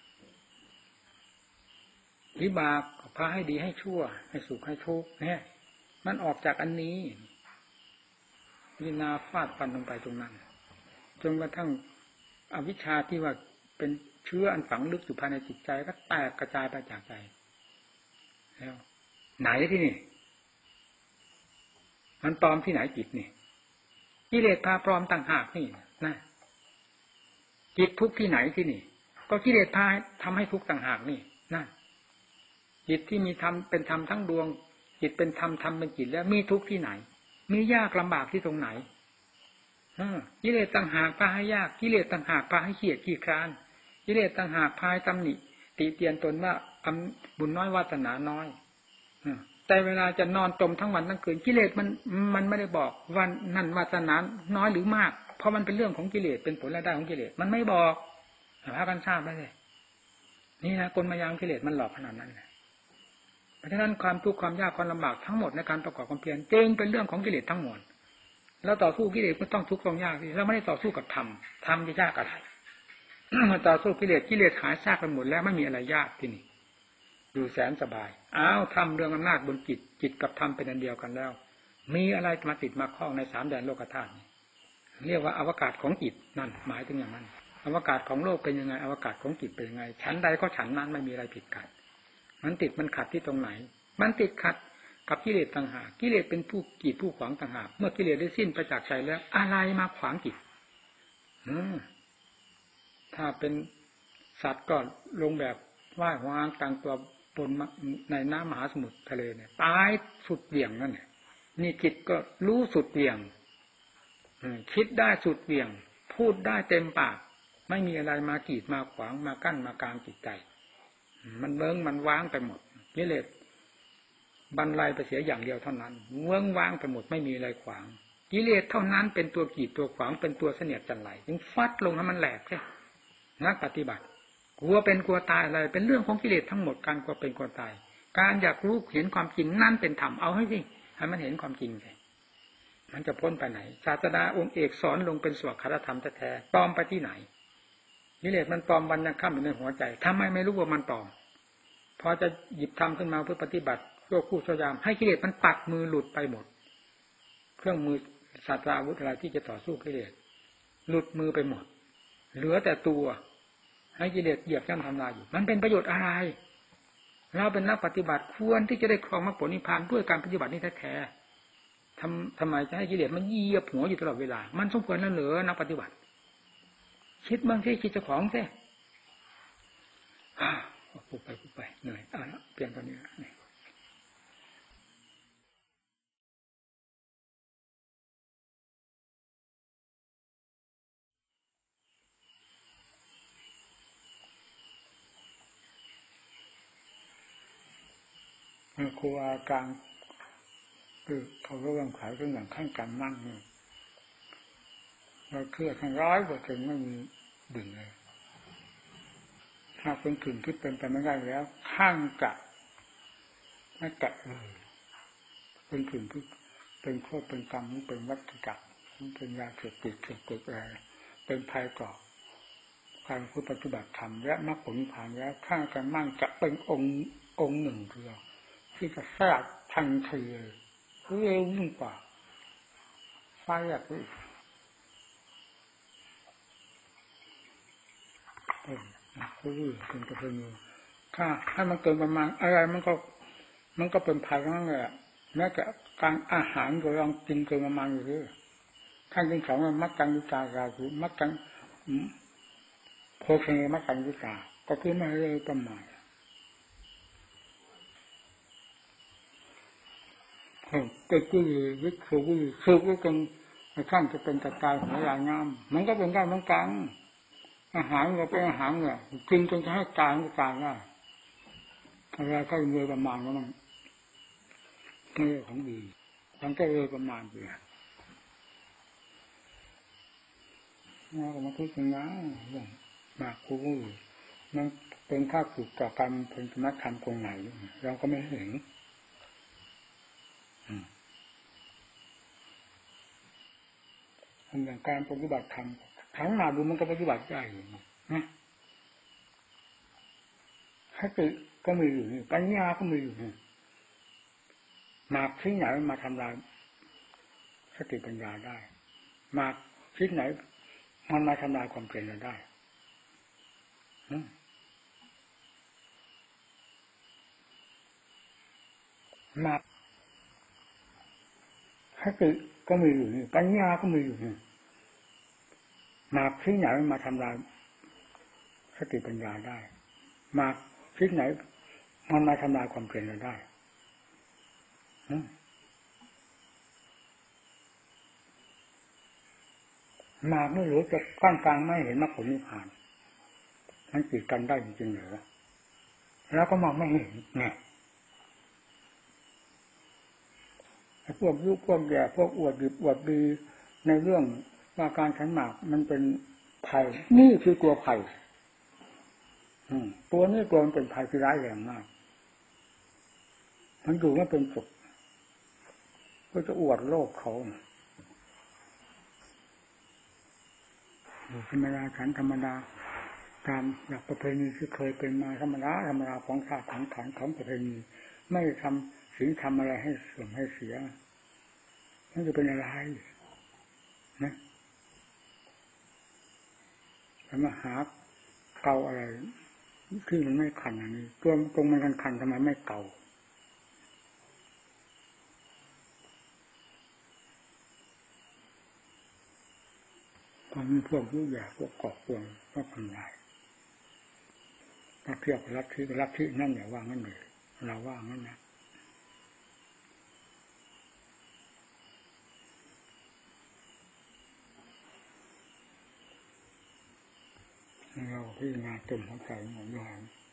Speaker 1: วิบากพาให้ดีให้ชั่วให้สุขให้ทุกข์เนี่ยมันออกจากอันนี้วินาฟาดฟันลงไปตรงนั้นจนกระทั่งอวิชชาที่ว่าเป็นเชื้ออันฝังลึกอยู่ภายในจิตใจก็แตกกระจายไปจากใจแล้วไหนที่นี่มันปลอมที่ไหนจิตนี่กิเลสพาปลอมต่างหากนี่นะจิตทุกข์ที่ไหนที่นี่ก็กิเลสพาทำให้ทุกข์ต่างหากนี่นะจิตที่มีธรรมเป็นธรรมทั้งดวงจิตเป็นธรรมธรรมเป็นจิตแล้วมีทุกข์ที่ไหนมียากลำบากที่ตรงไหนกิเลสต่างหากพาให้ยากกิเลสต่างหากพาให้เกียจขี้คร้านกิเลสต่างหากพาให้ตำหนิติเตียนตนว่าบุญน้อยวาสนาน้อยแต่เวลาจะนอนจมทั้งวันทั้งคืนกิเลสมันมันไม่ได้บอกวันนั่นวาสนาน้อยหรือมากเพราะมันเป็นเรื่องของกิเลสเป็นผลรายได้ของกิเลสมันไม่บอกพากันทราบได้เลยนี่นะกลมายากิเลสมันหลอกขนาดนั้นเพราะฉะนั้นความทุกข์ความยากความลำบากทั้งหมดในการประกอบความเพียรจึงเป็นเรื่องของกิเลสทั้งหมดแล้วต่อสู้กิเลสก็ต้องทุกข์ต้องยากเราไม่ได้ต่อสู้กับธรรมธรรมจะยากอะไรมาต่อสู้กิเลสกิเลสหายซากไปหมดแล้วไม่มีอะไรยากที่นี่ดูแสนสบายอ้าวทำเรื่องอำนาจบนจิตจิตกับธรรมเป็นอันเดียวกันแล้วมีอะไรมาติดมาคล้องในสามแดนโลกธาตุเรียกว่าอวกาศของจิตนั่นหมายถึงอย่างนั้นอวกาศของโลกเป็นยังไงอวกาศของจิตเป็นยังไงชั้นใดก็ชั้นนั้นไม่มีอะไรผิดกันมันติดมันขัดที่ตรงไหนมันติดขัดกับกิเลสต่างหากกิเลสเป็นผู้กีดผู้ขวางต่างหากเมื่อกิเลสได้สิ้นไปจากใจแล้วอะไรมาขวางจิตถ้าเป็นสัตว์ก็ลงแบบว่ายว่างต่างตัวปนในน้ำมหาสมุทรทะเลเนี่ยตายสุดเหวี่ยงนั่นเนี่ยนี่จิตก็รู้สุดเหวี่ยงคิดได้สุดเหวี่ยงพูดได้เต็มปากไม่มีอะไรมากีดมาขวางมากั้นมากลางจิตใจมันเบิ้งมันว้างไปหมดกิเลสบรรลัยไปเสียอย่างเดียวเท่านั้นเวิ้งว้างไปหมดไม่มีอะไรขวางกิเลสเท่านั้นเป็นตัวกีดตัวขวางเป็นตัวเสนียดจันไรจึงฟัดลงให้มันแหลกใช่นักปฏิบัติกลัวเป็นกลัวตายอะไรเป็นเรื่องของกิเลสทั้งหมดการกลัวเป็นกลัวตายการอยากรู้เห็นความจริงนั่นเป็นธรรมเอาให้สิให้มันเห็นความจริงสิมันจะพ้นไปไหนศาสดาองค์เอกสอนลงเป็นสวดคารธรรมแท้ๆปลอมไปที่ไหนกิเลสมันปลอมวันยังค่ำอยู่ในหัวใจทำไมไม่รู้ว่ามันปลอมพอจะหยิบทำขึ้นมาเพื่อปฏิบัติชั่วคู่ชั่วยามให้กิเลสมันปัดมือหลุดไปหมดเครื่องมือศาสตราวุธอะไรที่จะต่อสู้กิเลสหลุดมือไปหมดเหลือแต่ตัวให้กิเลสเหยียบย่ำทำลายอยู่มันเป็นประโยชน์อะไรเราเป็นนักปฏิบัติควรที่จะได้ครองมรรคผลนิพพานด้วยการปฏิบัตินี้แท้ๆทำทำไมจะให้กิเลสมันเหยียบหัวอยู่ตลอดเวลามันสมควรแล้วเหรอนักปฏิบัติคิดบ้างสิคิดเจ้าของสิพูดไปพูดไปเหนื่อยเอาละเปลี่ยนตอนนี้ครูอาการคือเขาเรื่องขายเรื่องอย่างขั้นการมั่งนี่เราเคลื่อนทั้งร้อยกว่าถึงไม่มีดึงเลยถ้าเป็นถึงที่เป็นไปไม่ได้แล้วข้างกะไม่กะเลยเป็นถึงที่เป็นโทษเป็นกรรมเป็นวัฏจักรเป็นยาเสพติดเสพติดอะไรเป็นภัยต่อการพุทธปฏิบัติธรรมและมรรคผลนิพพานแล้วข้างกันมั่งจะเป็นองค์องค์หนึ่งเดียวที่จะแทรกทันทีเลยเร็วยิ่งกว่าไฟอ่ะพี่เออคือเป็นกระเพื่อมถ้าถ้ามันเกินประมาณอะไรมันก็มันก็เป็นภัยทั้งนั้นเลยแม้แต่การอาหารก็ลองกินเกินประมาณอยู่ด้วยขั้นที่สองมันมักกันวิจารคือมักกันโภชเนมักกันวิจารก็คือไม่เลยประมาณก็คือวิคือคือก็เป็นขั้นจะเป็นตะกายหัวลายน้ำมันก็เป็นได้เหมือนกันอาหารก็เป็นอาหารเนี่ยกินจนจะให้ตายก็ตายได้อะไรก็เลยประมาณว่ามันไม่ใช่ของดีมันก็เลยประมาณไปเราก็มาพูดถึงนะเรื่องมากคู่มันเป็นภาพผูกต่อกันเป็นสมรรถธรรมตรงไหนเราก็ไม่เห็นอย่างการปฏิบัติธรรมทั้งมาดูมันก็ปฏิบัติได้อยู่นะสติก็มีอยู่นี่ปัญญาก็มีอยู่นี่มาที่ไหนมาทำลายสติปัญญาได้มาที่ไหนมันมาทำลายความเพียรเราได้มาสติก็มีอยู่นี่ปัญญาก็มีอยู่นี่มาที่ไหนมาทำลายสติปัญญาได้มาที่ไหนมันมาทำลายความเพียรเราได้มาไม่รู้จะก้อนกลางไม่เห็นมรรคผลนิพพานมันติดกันได้จริงๆเหรอแล้วก็มองไม่เห็นไงพวกยุพวกแย่พวกอวดดีอวดดีในเรื่องว่าการฉันหมากมันเป็นภัยนี่คือตัวภัยตัวนี้ตัวมันเป็นภัยที่ร้ายแรงมากมันอยู่ไม่เป็นสุขก็จะอวดโลกเขาธรรมดาฉันธรรมดาตามหลักประเพณีที่เคยเป็นมาธรรมดาธรรมดาของชาติของขันของประเพณีไม่ทำศีลทำอะไรให้เสื่อมให้เสียนั่นจะเป็นอะไรนะแล้วมาหาเกาอะไรที่มันไม่ขันอย่างนี้ตัวตรงมันกันขันทำไมไม่เกาพอมีพวกยุ่ยแย่พวกกอกพวงพวกทำลายถ้าเทียบกับลัทธิลัทธินั่นอย่าว่างั้นเลยเราว่างั้นนะเราพิจารณาจมหัวใจของเรา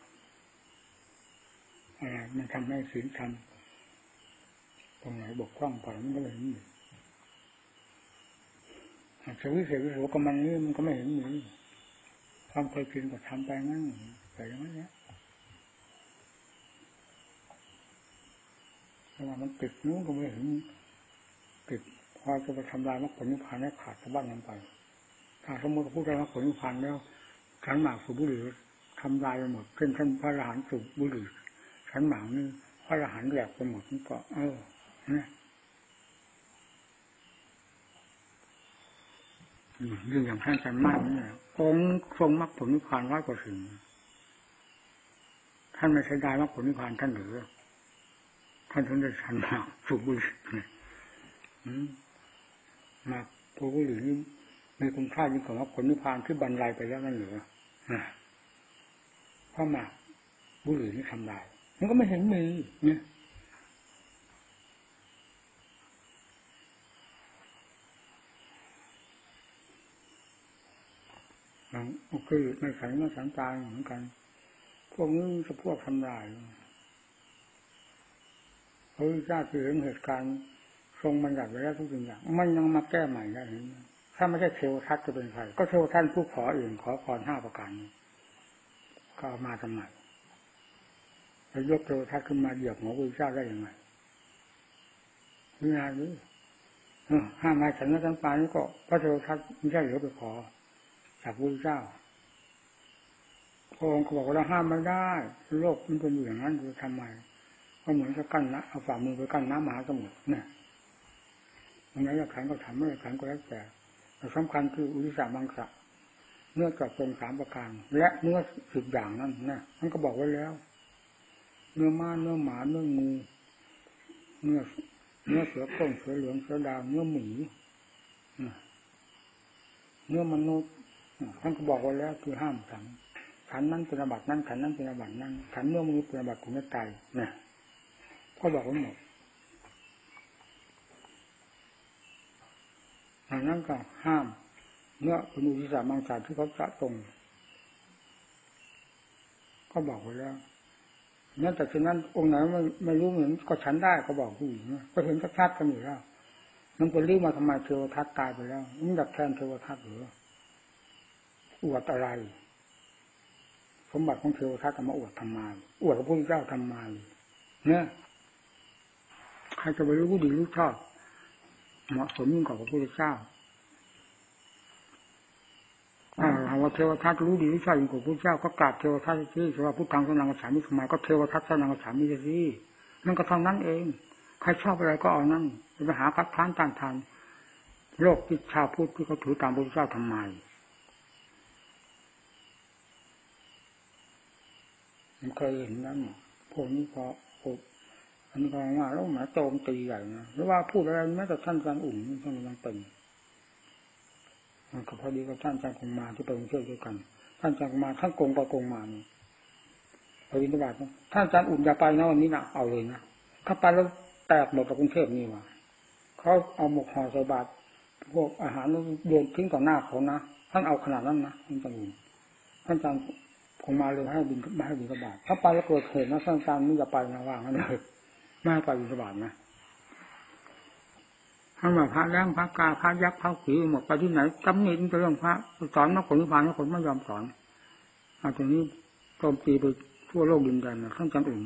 Speaker 1: อะไรมันทำให้ศีลธรรมตรงไหนบกพร่องไปมันก็เลยไม่มีสวิเศษวิโสกับมันนี่มันก็ไม่เห็นมีความเคยกินก็ทำไปงั้นแต่อย่างนั้นเนี่ยเวลามันติดนู้นก็ไม่เห็นติดพอจะไปทำลายมรรคผลนิพพานให้ขาดสะบั้นลงไปถ้าสมมติพูดถึงมรรคผลนิพพานแล้วขันหมากสูบบุหรี่ทำลายไปหมดเช่นท่านพระอรหันต์สูบบุหรี่ขันหมากนี่พระอรหันต์แหลกไปหมดนี่ก็เออเนี่ยเรื่องอย่างท่านอาจารย์มั่นเนี่ยองค์ทรงมรรคผลนิพพานร้อยกว่าสิ่งท่านไม่ใช้ได้มรรคผลนิพพานท่านหรือท่านถึงได้ชันมากสูบบุหรี่มาพวกบุหรี่นี่มีคุณค่ายิ่งกว่ามรรคผลนิพพานที่บรรลัยไปแล้วนั่นหรือเพราะมาบุหรี่นี่ทำลายมันก็ไม่เห็นมีเนี่ยคือไม่ขันไม่สังตายเหมือนกันพวกนี้จะพวกทำลายพระพุทธเจ้าคือเห็นเหตุการณ์ทรงบัญญัติไว้แล้วทุกสิ่งอย่างมันยังมาแก้ใหม่ได้ถ้าไม่ใช่เทวทัตจะเป็นใครก็เทวทัตผู้ขอเองขอพรห้าประการก็เอามาทำไมแล้วยกเทวทัตขึ้นมาเหยียบหัวพระพุทธเจ้าได้ยังไงนี่นะหรือห้ามนายฉันและฉันปานี่ก็พระเทวทัตไม่ใช่เหลือไปขอจากพระพุทธเจ้าพระองค์ก็บอกว่าเราห้ามไม่ได้โลกมันเป็นอย่างนั้นจะทำไมก็เหมือนกับกั้นนะเอาฝ่ามือไปกั้นน้ำมหาสมุทรเนี่ยอย่างไรอยากขันก็ทำไม่อยากขันก็แล้วแต่แต่สำคัญคืออุติสามังสะเนื้อกับตรงสามประการและเนื้อสิบอย่างนั้นนะมันก็บอกไว้แล้วเนื้อม้าเนื้อหมาเนื้องูเนื้อเนื้อเสือโคร่งเสือเหลืองเสือดาวเนื้อหมีเนื้อมนุษย์ท่านก็บอกไว้แล้วคือห้ามฉันขันนั้นเป็นอาบัตินั้นขันนั้นเป็นอาบัตินั้นขันเนื้อมนุษย์เป็นอาบัติถึงจะตายเนี่ยก็บอกไว้หมดดังนั้นก็ห้ามเนื้อเป็นอุติสามังสะที่เขาจะตรงก็บอกไว้แล้วนั่นแต่ฉะนั้นองค์ไหนไม่ไม่รู้เหมือนก็ฉันได้ก็บอกผู้หญิงก็เห็นชัดๆกันอยู่แล้วมันเป็นรีบมาทำไมเทวทัตตายไปแล้วมันดักแทนเทวทัตหรืออวดอะไรสมบัติของเทวทัตมาอวดทำไมอวดพระพุทธเจ้าทำไมเนี่ยใครจะไปรู้ดีรู้ชอบเหมาะสมยิ่งกว่าพระพุทธเจ้าอ่าว่าเทวทัตรู้ดีรู้ชอบยิ่งกว่าพระพุทธเจ้าก็กราบเทวทัตที่ว่าพุทธังสนังกัจฉามิสมัยก็เทวทัตสนังกัจฉามิสินั่นก็เท่านั้นเองใครชอบอะไรก็เอานั่นไปหาคัดค้านต้านทานโลกที่ชาวพุทธที่เขาถือตามพระพุทธเจ้าทำไมมันเคยเห็นนั่นพวกนี้พออันนี้ก็ว่าแล้วหมาโจมตีใหญ่นะหรือว่าพูดอะไรแม้แต่ท่านอาจารย์อุ่นท่านยังเป็นมันก็พอดีกับท่านอาจารย์คงมาที่ไปเที่ยวด้วยกันท่านอาจารย์มาท่านโกงไปโกงมานี่ไปวินทบาทท่านอาจารย์อุ่นอย่าไปนะวันนี้นะเอาเลยนะถ้าไปแล้วแตกหมดจากกรุงเทพนี่ว่ะเขาเอาหมกห่อใส่บาตรพวกอาหารโยนทิ้งต่อหน้าเขานะท่านเอาขนาดนั้นนะท่านอาจารย์อุ่นท่านอาจารย์คงมาเลยให้บินมาให้บินทบาทถ้าไปแล้วเกิดเหตุนะท่านอาจารย์นี่อย่าไปนะว่างั้นเลยไม่ให้ไปบิณฑบาตนะท่านว่าพระแรงพระกาพระยักษ์พระขีหมดไปที่ไหนจำเนินเรื่องพระสอนมรรคผลนิพพานคนไม่ยอมสอนเอาตรงนี้โจมตีไปทั่วโลกดินแดนนะท่านอาจารย์อุ่น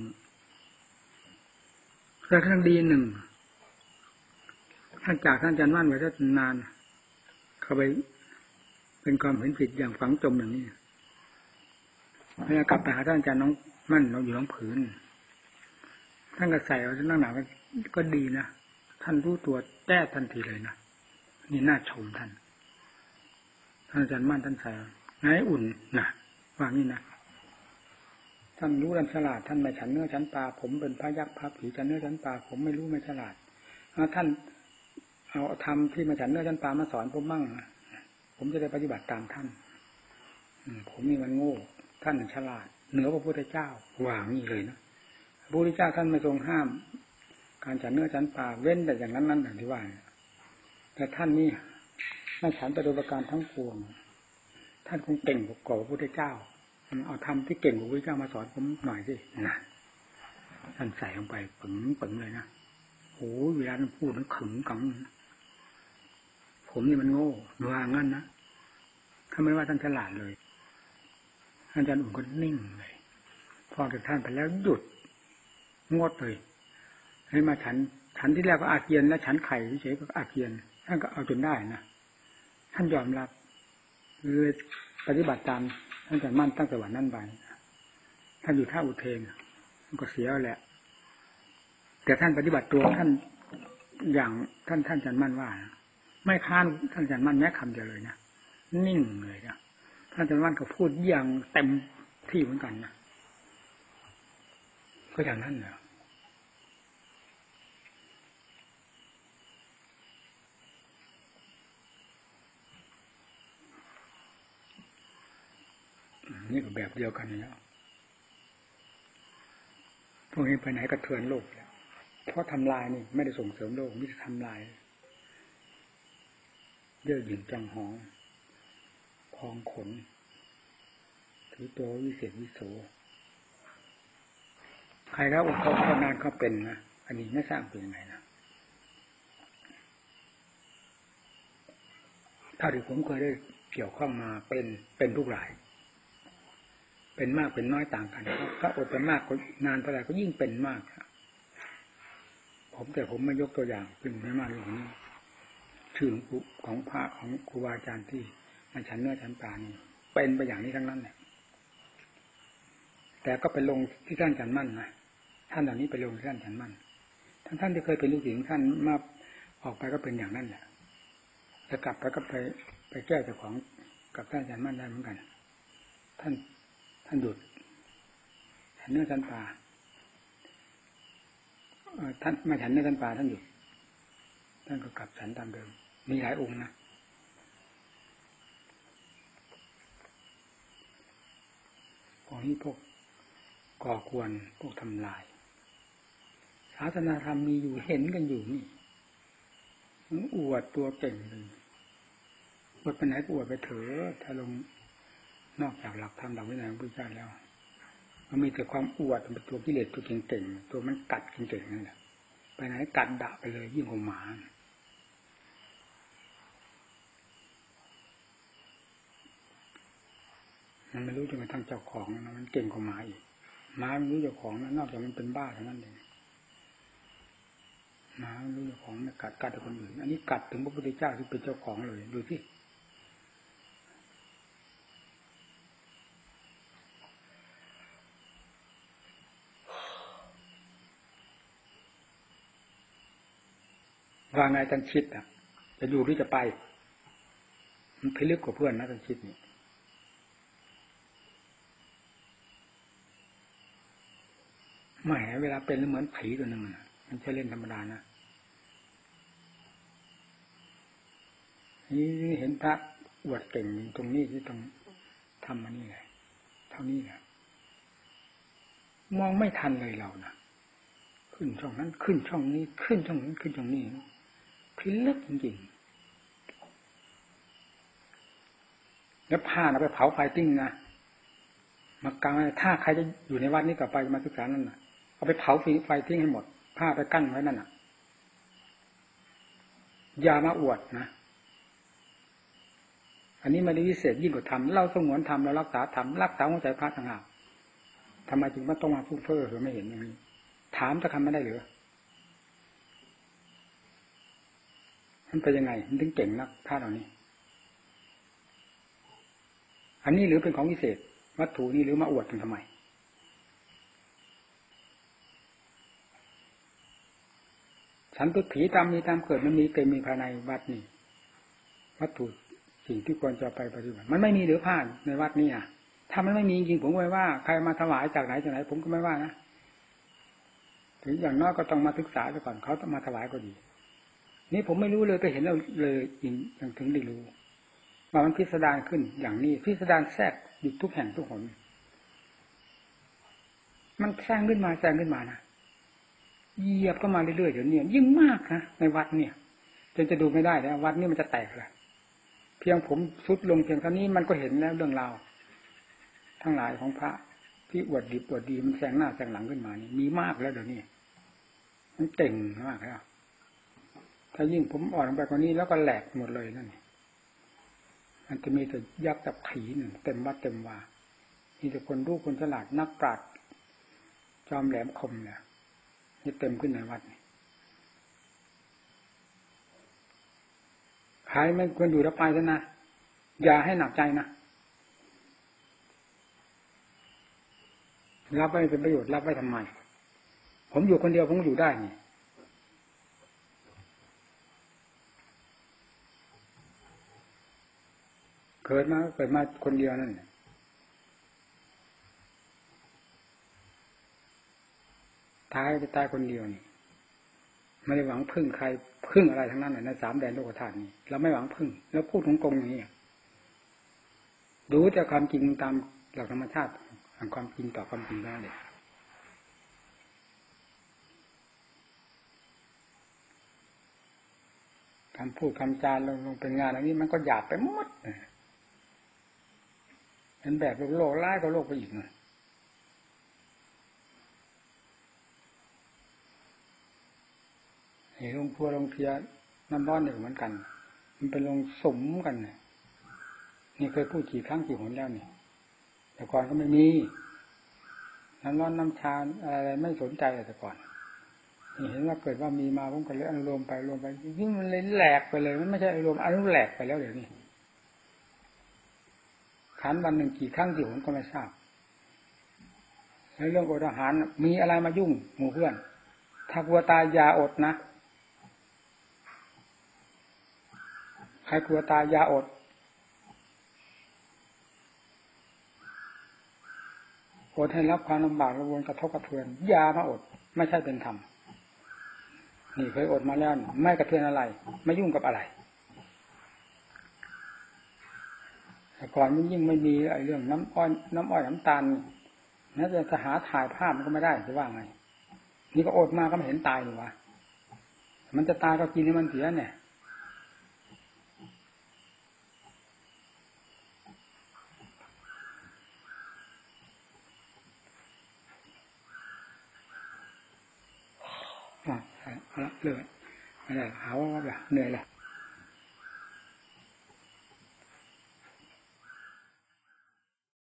Speaker 1: แต่ครั้งดีหนึ่งท่านจากท่านอาจารย์มั่นไว้ได้นานเข้าไปเป็นความเห็นผิดอย่างฝังจมอย่างนี้เวลากลับไปหาท่านอาจารย์น้องมั่นเราอยู่น้องผืนท่านก็ใส่เอาท่านหนักก็ดีนะท่านรู้ตัวแก้ทันทีเลยนะนี่น่าชมท่านท่านอาจารย์มั่นท่านใส่ไงอุ่นนะว่างี้นะท่านรู้ท่านฉลาดท่านไม่ฉันเนื้อฉันปลาผมเป็นพระยักษ์พระผีฉันเนื้อฉันปลาผมไม่รู้ไม่ฉลาดท่านเอาธรรมที่มาฉันเนื้อฉันปลามาสอนผมบ้างผมจะได้ปฏิบัติตามท่านผมนี่มันโง่ท่านฉลาดเหนือพระพุทธเจ้าว่างี้เลยนะพระพุทธเจ้าท่านไม่ทรงห้ามการฉันเนื้อฉันปลาเว้นแต่อย่างนั้นนั่นอย่างที่ว่าแต่ท่านนี่ไม่ฉันแต่โดยประการทั้งปวงท่านคงเก่งกว่าพระพุทธเจ้าเอาธรรมที่เก่งกว่าพระพุทธเจ้ามาสอนผมหน่อยสินะท่านใส่ลงไปปึ๋งปึ๋งเลยนะโอ้เวลาท่านพูดนั้นขึงกังผมนี่มันโง่ว่างั้นนะถ้าไม่ว่าท่านฉลาดเลยอาจารย์อุ่นก็นิ่งเลยพอจากท่านไปแล้วหยุดงดเลยให้มาฉันฉันที่แรกก็อาเจียนแล้วฉันไข่เฉยๆก็อาเจียนท่านก็เอาจนได้นะท่านยอมรับเลยปฏิบัติตามท่านอาจารย์มั่นตั้งแต่วันนั้นไปท่านอยู่ท่าอุเทนมันก็เสียแหละแต่ท่านปฏิบัติตัวท่านอย่างท่านท่านอาจารย์มั่นว่าไม่ค้านท่านอาจารย์มั่นแม้คำเดียวเลยนะนิ่งเลยนะท่านอาจารย์ว่านก็พูดอย่างเต็มที่เหมือนกันนะก็อย่างนั้นเหรอนี่ก็แบบเดียวกันแล้วพวกนี้ไปไหนก็เทือนโลกแล้วเพราะทำลายนี่ไม่ได้ส่งเสริมโลกมิได้ทำลายเยื่อหยิ่งจังหองพองขนถือตัววิเศษวิโสใครแล้วเขาเขานานเขาเป็นนะอันนี้ไม่ทราบเป็นยังไงนะถ้าที่ผมเคยได้เกี่ยวข้องมาเป็นเป็นทุกรายเป็นมากเป็นน้อยต่างกันถ้าอดเป็นมากนานเท่าไหร่ก็ยิ่งเป็นมากผมแต่ผมไม่ยกตัวอย่างเป็นไม่มากอย่างนี้ชื่อของพระของครูบาอาจารย์ที่มาฉันเนื้อฉันปลานี่เป็นไปอย่างนี้ทั้งนั้นแหละแต่ก็ไปลงที่ท่านฉันมั่นนะท่านเหล่านี้ไปลงที่ท่านฉันมั่นท่านท่านที่เคยเป็นลูกศิษย์ท่านมาออกไปก็เป็นอย่างนั้นแหละจะกลับไปก็ไปไปแก้เจ้าของกับท่านฉันมั่นได้เหมือนกันท่านท่านหยุดฉันเนื้อฉันปลาท่านมาฉันเนื้อฉันปลาท่านหยุดท่านก็กลับฉันตามเดิมมีหลายองค์นะพวกนี้พวกก่อกวนพวกทำลายศาสนาธรรมมีอยู่เห็นกันอยู่นี่อวดตัวเก่งเลยอวดไปไหนก็อวดไปเถอะถ้าลงนอกจากหลักธรรมหลักวินัยของพระพุทธเจ้าแล้วมันมีแต่ความอวดเป็นตัวกิเลสตัวเก่งๆตัวมันกัดเก่งๆนั่นแหละไปไหนกัดด่าไปเลยยิ่งกว่าหมามันไม่รู้จนกระทั่งเจ้าของนะมันเก่งกว่าหมาอีกหมาไม่รู้เจ้าของนะนอกจากมันเป็นบ้าเท่านั้นเองหมาไม่รู้เจ้าของมันกัดกัดแต่คนอื่นอันนี้กัดถึงพระพุทธเจ้าที่เป็นเจ้าของเลยดูสิว่าไงตันชิดอ่ะจะอยู่หรือจะไปมันพิลึกกว่าเพื่อนนะตันชิดนี่แหมเวลาเป็นแล้วเหมือนผีตัวหนึ่งนะมันใช่เล่นธรรมดานะนี่เห็นพระอวดเก่งตรงนี้ที่ต้องทำมานี่ไงเท่านี้แหละมองไม่ทันเลยเรานะขึ้นช่องนั้นขึ้นช่องนี้ขึ้นช่องนั้นขึ้นช่องนี้พิลึกจริงๆแล้วผ้าเราไปเผาไฟติ้งนะมากลางถ้าใครจะอยู่ในวัดนี้กลับไปมาศึกษานั่นน่ะเอาไปเผาไฟทิ้งให้หมดผ้าไปกั้นไว้นั่นน่ะอย่ามาอวดนะอันนี้ไม่ได้วิเศษยิ่งกว่าธรรมเราสงวนธรรมเรารักษาธรรมรักษาหัวใจพระต่างหากทำไมจึงมาต้องมาฟุ้งเฟ้อหรือไม่เห็นอย่างนี้ถามจะทำไม่ได้หรือมันเป็นยังไงมันถึงเก่งนักพระเหล่านี้อันนี้หรือเป็นของวิเศษวัตถุนี้หรือมาอวดกันทำไมฉันตุถีตามมีตามเกิดมันมีเต็มมีภายในวัดนี่วัตถุสิ่งที่ควรจะไปปฏิบัติมันไม่มีหรือผ้าในวัดนี่อ่ะถ้ามันไม่มีจริงผมไม่ว่าใครมาถวายจากไหนจากไหนผมก็ไม่ว่านะถึงอย่างน้อยก็ต้องมาศึกษาซะก่อนเขาต้องมาถวายก็ดีนี่ผมไม่รู้เลยไปเห็นแล้วเลยจริงอย่างถึงได้รู้ว่ามันพิสดารขึ้นอย่างนี้พิสดารแทรกอยู่ทุกแห่งทุกหนมันแทรกขึ้นมาแทรกขึ้นมานะเหยียบก็มาเรื่อยๆเดี๋ยวนี้ยิ่งมากนะในวัดเนี่ยจนจะดูไม่ได้แล้ววัดนี้มันจะแตกเลยเพียงผมซุดลงเพียงเท่านี้มันก็เห็นแล้วเรื่องราวทั้งหลายของพระที่อวดดีอวดดีมันแซงหน้าแซงหลังขึ้นมานี่มีมากแล้วเดี๋ยวนี้มันเก่งมากแล้วถ้ายิ่งผมอ่อนลงไปกว่านี้แล้วก็แหลกหมดเลยนั่นมันจะมีแต่ยักษ์กับผีหนึ่งเต็มวัดเต็มวามีแต่คนรู้คนฉลาดนักปราชญ์จอมแหลมคมเนี่ยนี่เต็มขึ้นในวัดใครไม่ควรอยู่แล้วไปซะนะอย่าให้หนักใจนะรับไว้เป็นประโยชน์รับไว้ทำไมผมอยู่คนเดียวผมอยู่ได้นี่เคกิดมาก็เกิดมาคนเดียวนั่นตายจะตายคนเดียวนี่ไม่ได้หวังพึ่งใครพึ่งอะไรทั้งนั้นในสามแดนโลกธาตุนี้เราไม่หวังพึ่งแล้วพูดของกงอย่างนี้ดูแต่ความจริงตามหลักธรรมชาติแห่งความจริงต่อความจริงนั่นเองคำพูดคำจาลงลงเป็นงานอันนี้มันก็หยาบไปหมดเป็นแบบโลกร้ายก็โลกไปอีกนะลงพัวลงเพียน้ำร้อนเนี่ยเหมือนกันมันเป็นลงสมกันเนี่ยนี่เคยพูดกี่ครั้งกี่หนแล้วนี่แต่ก่อนก็ไม่มีน้ำร้อนน้ำชาอะไรไม่สนใจแต่ก่อนนี่เห็นว่าเกิดว่ามีมาผมก็เลยอนุโลมไปรวมไปยิ่งมันเลยแหลกไปเลยมันไม่ใช่อนุโลมอนุแหลกไปแล้วเดี๋ยวนี้ขันวันหนึ่งกี่ครั้งกี่หนก็ไม่ทราบแล้วเรื่องอดอาหารมีอะไรมายุ่งหมู่เพื่อนถ้ากลัวตายอย่าอดนะใครกลัวตายอย่าอดอดให้รับความลำบากระวนกระทบกระเทือนอย่ามาอดไม่ใช่เป็นธรรมนี่เคยอดมาแล้วไม่กระเทือนอะไรไม่ยุ่งกับอะไรแต่ก่อนมันยิ่งไม่มีไอ้เรื่องน้ำอ้อยน้ำอ้อยน้ำตาลน่าจะหาถ่ายภาพมันก็ไม่ได้จะว่าไงนี่ก็อดมาก็ไม่เห็นตายเลยวะมันจะตายก็กินให้มันเสียเนี่ยอ่ะเอาละเลิกไม่ได้หาว่าแบบเหนื่อยเลย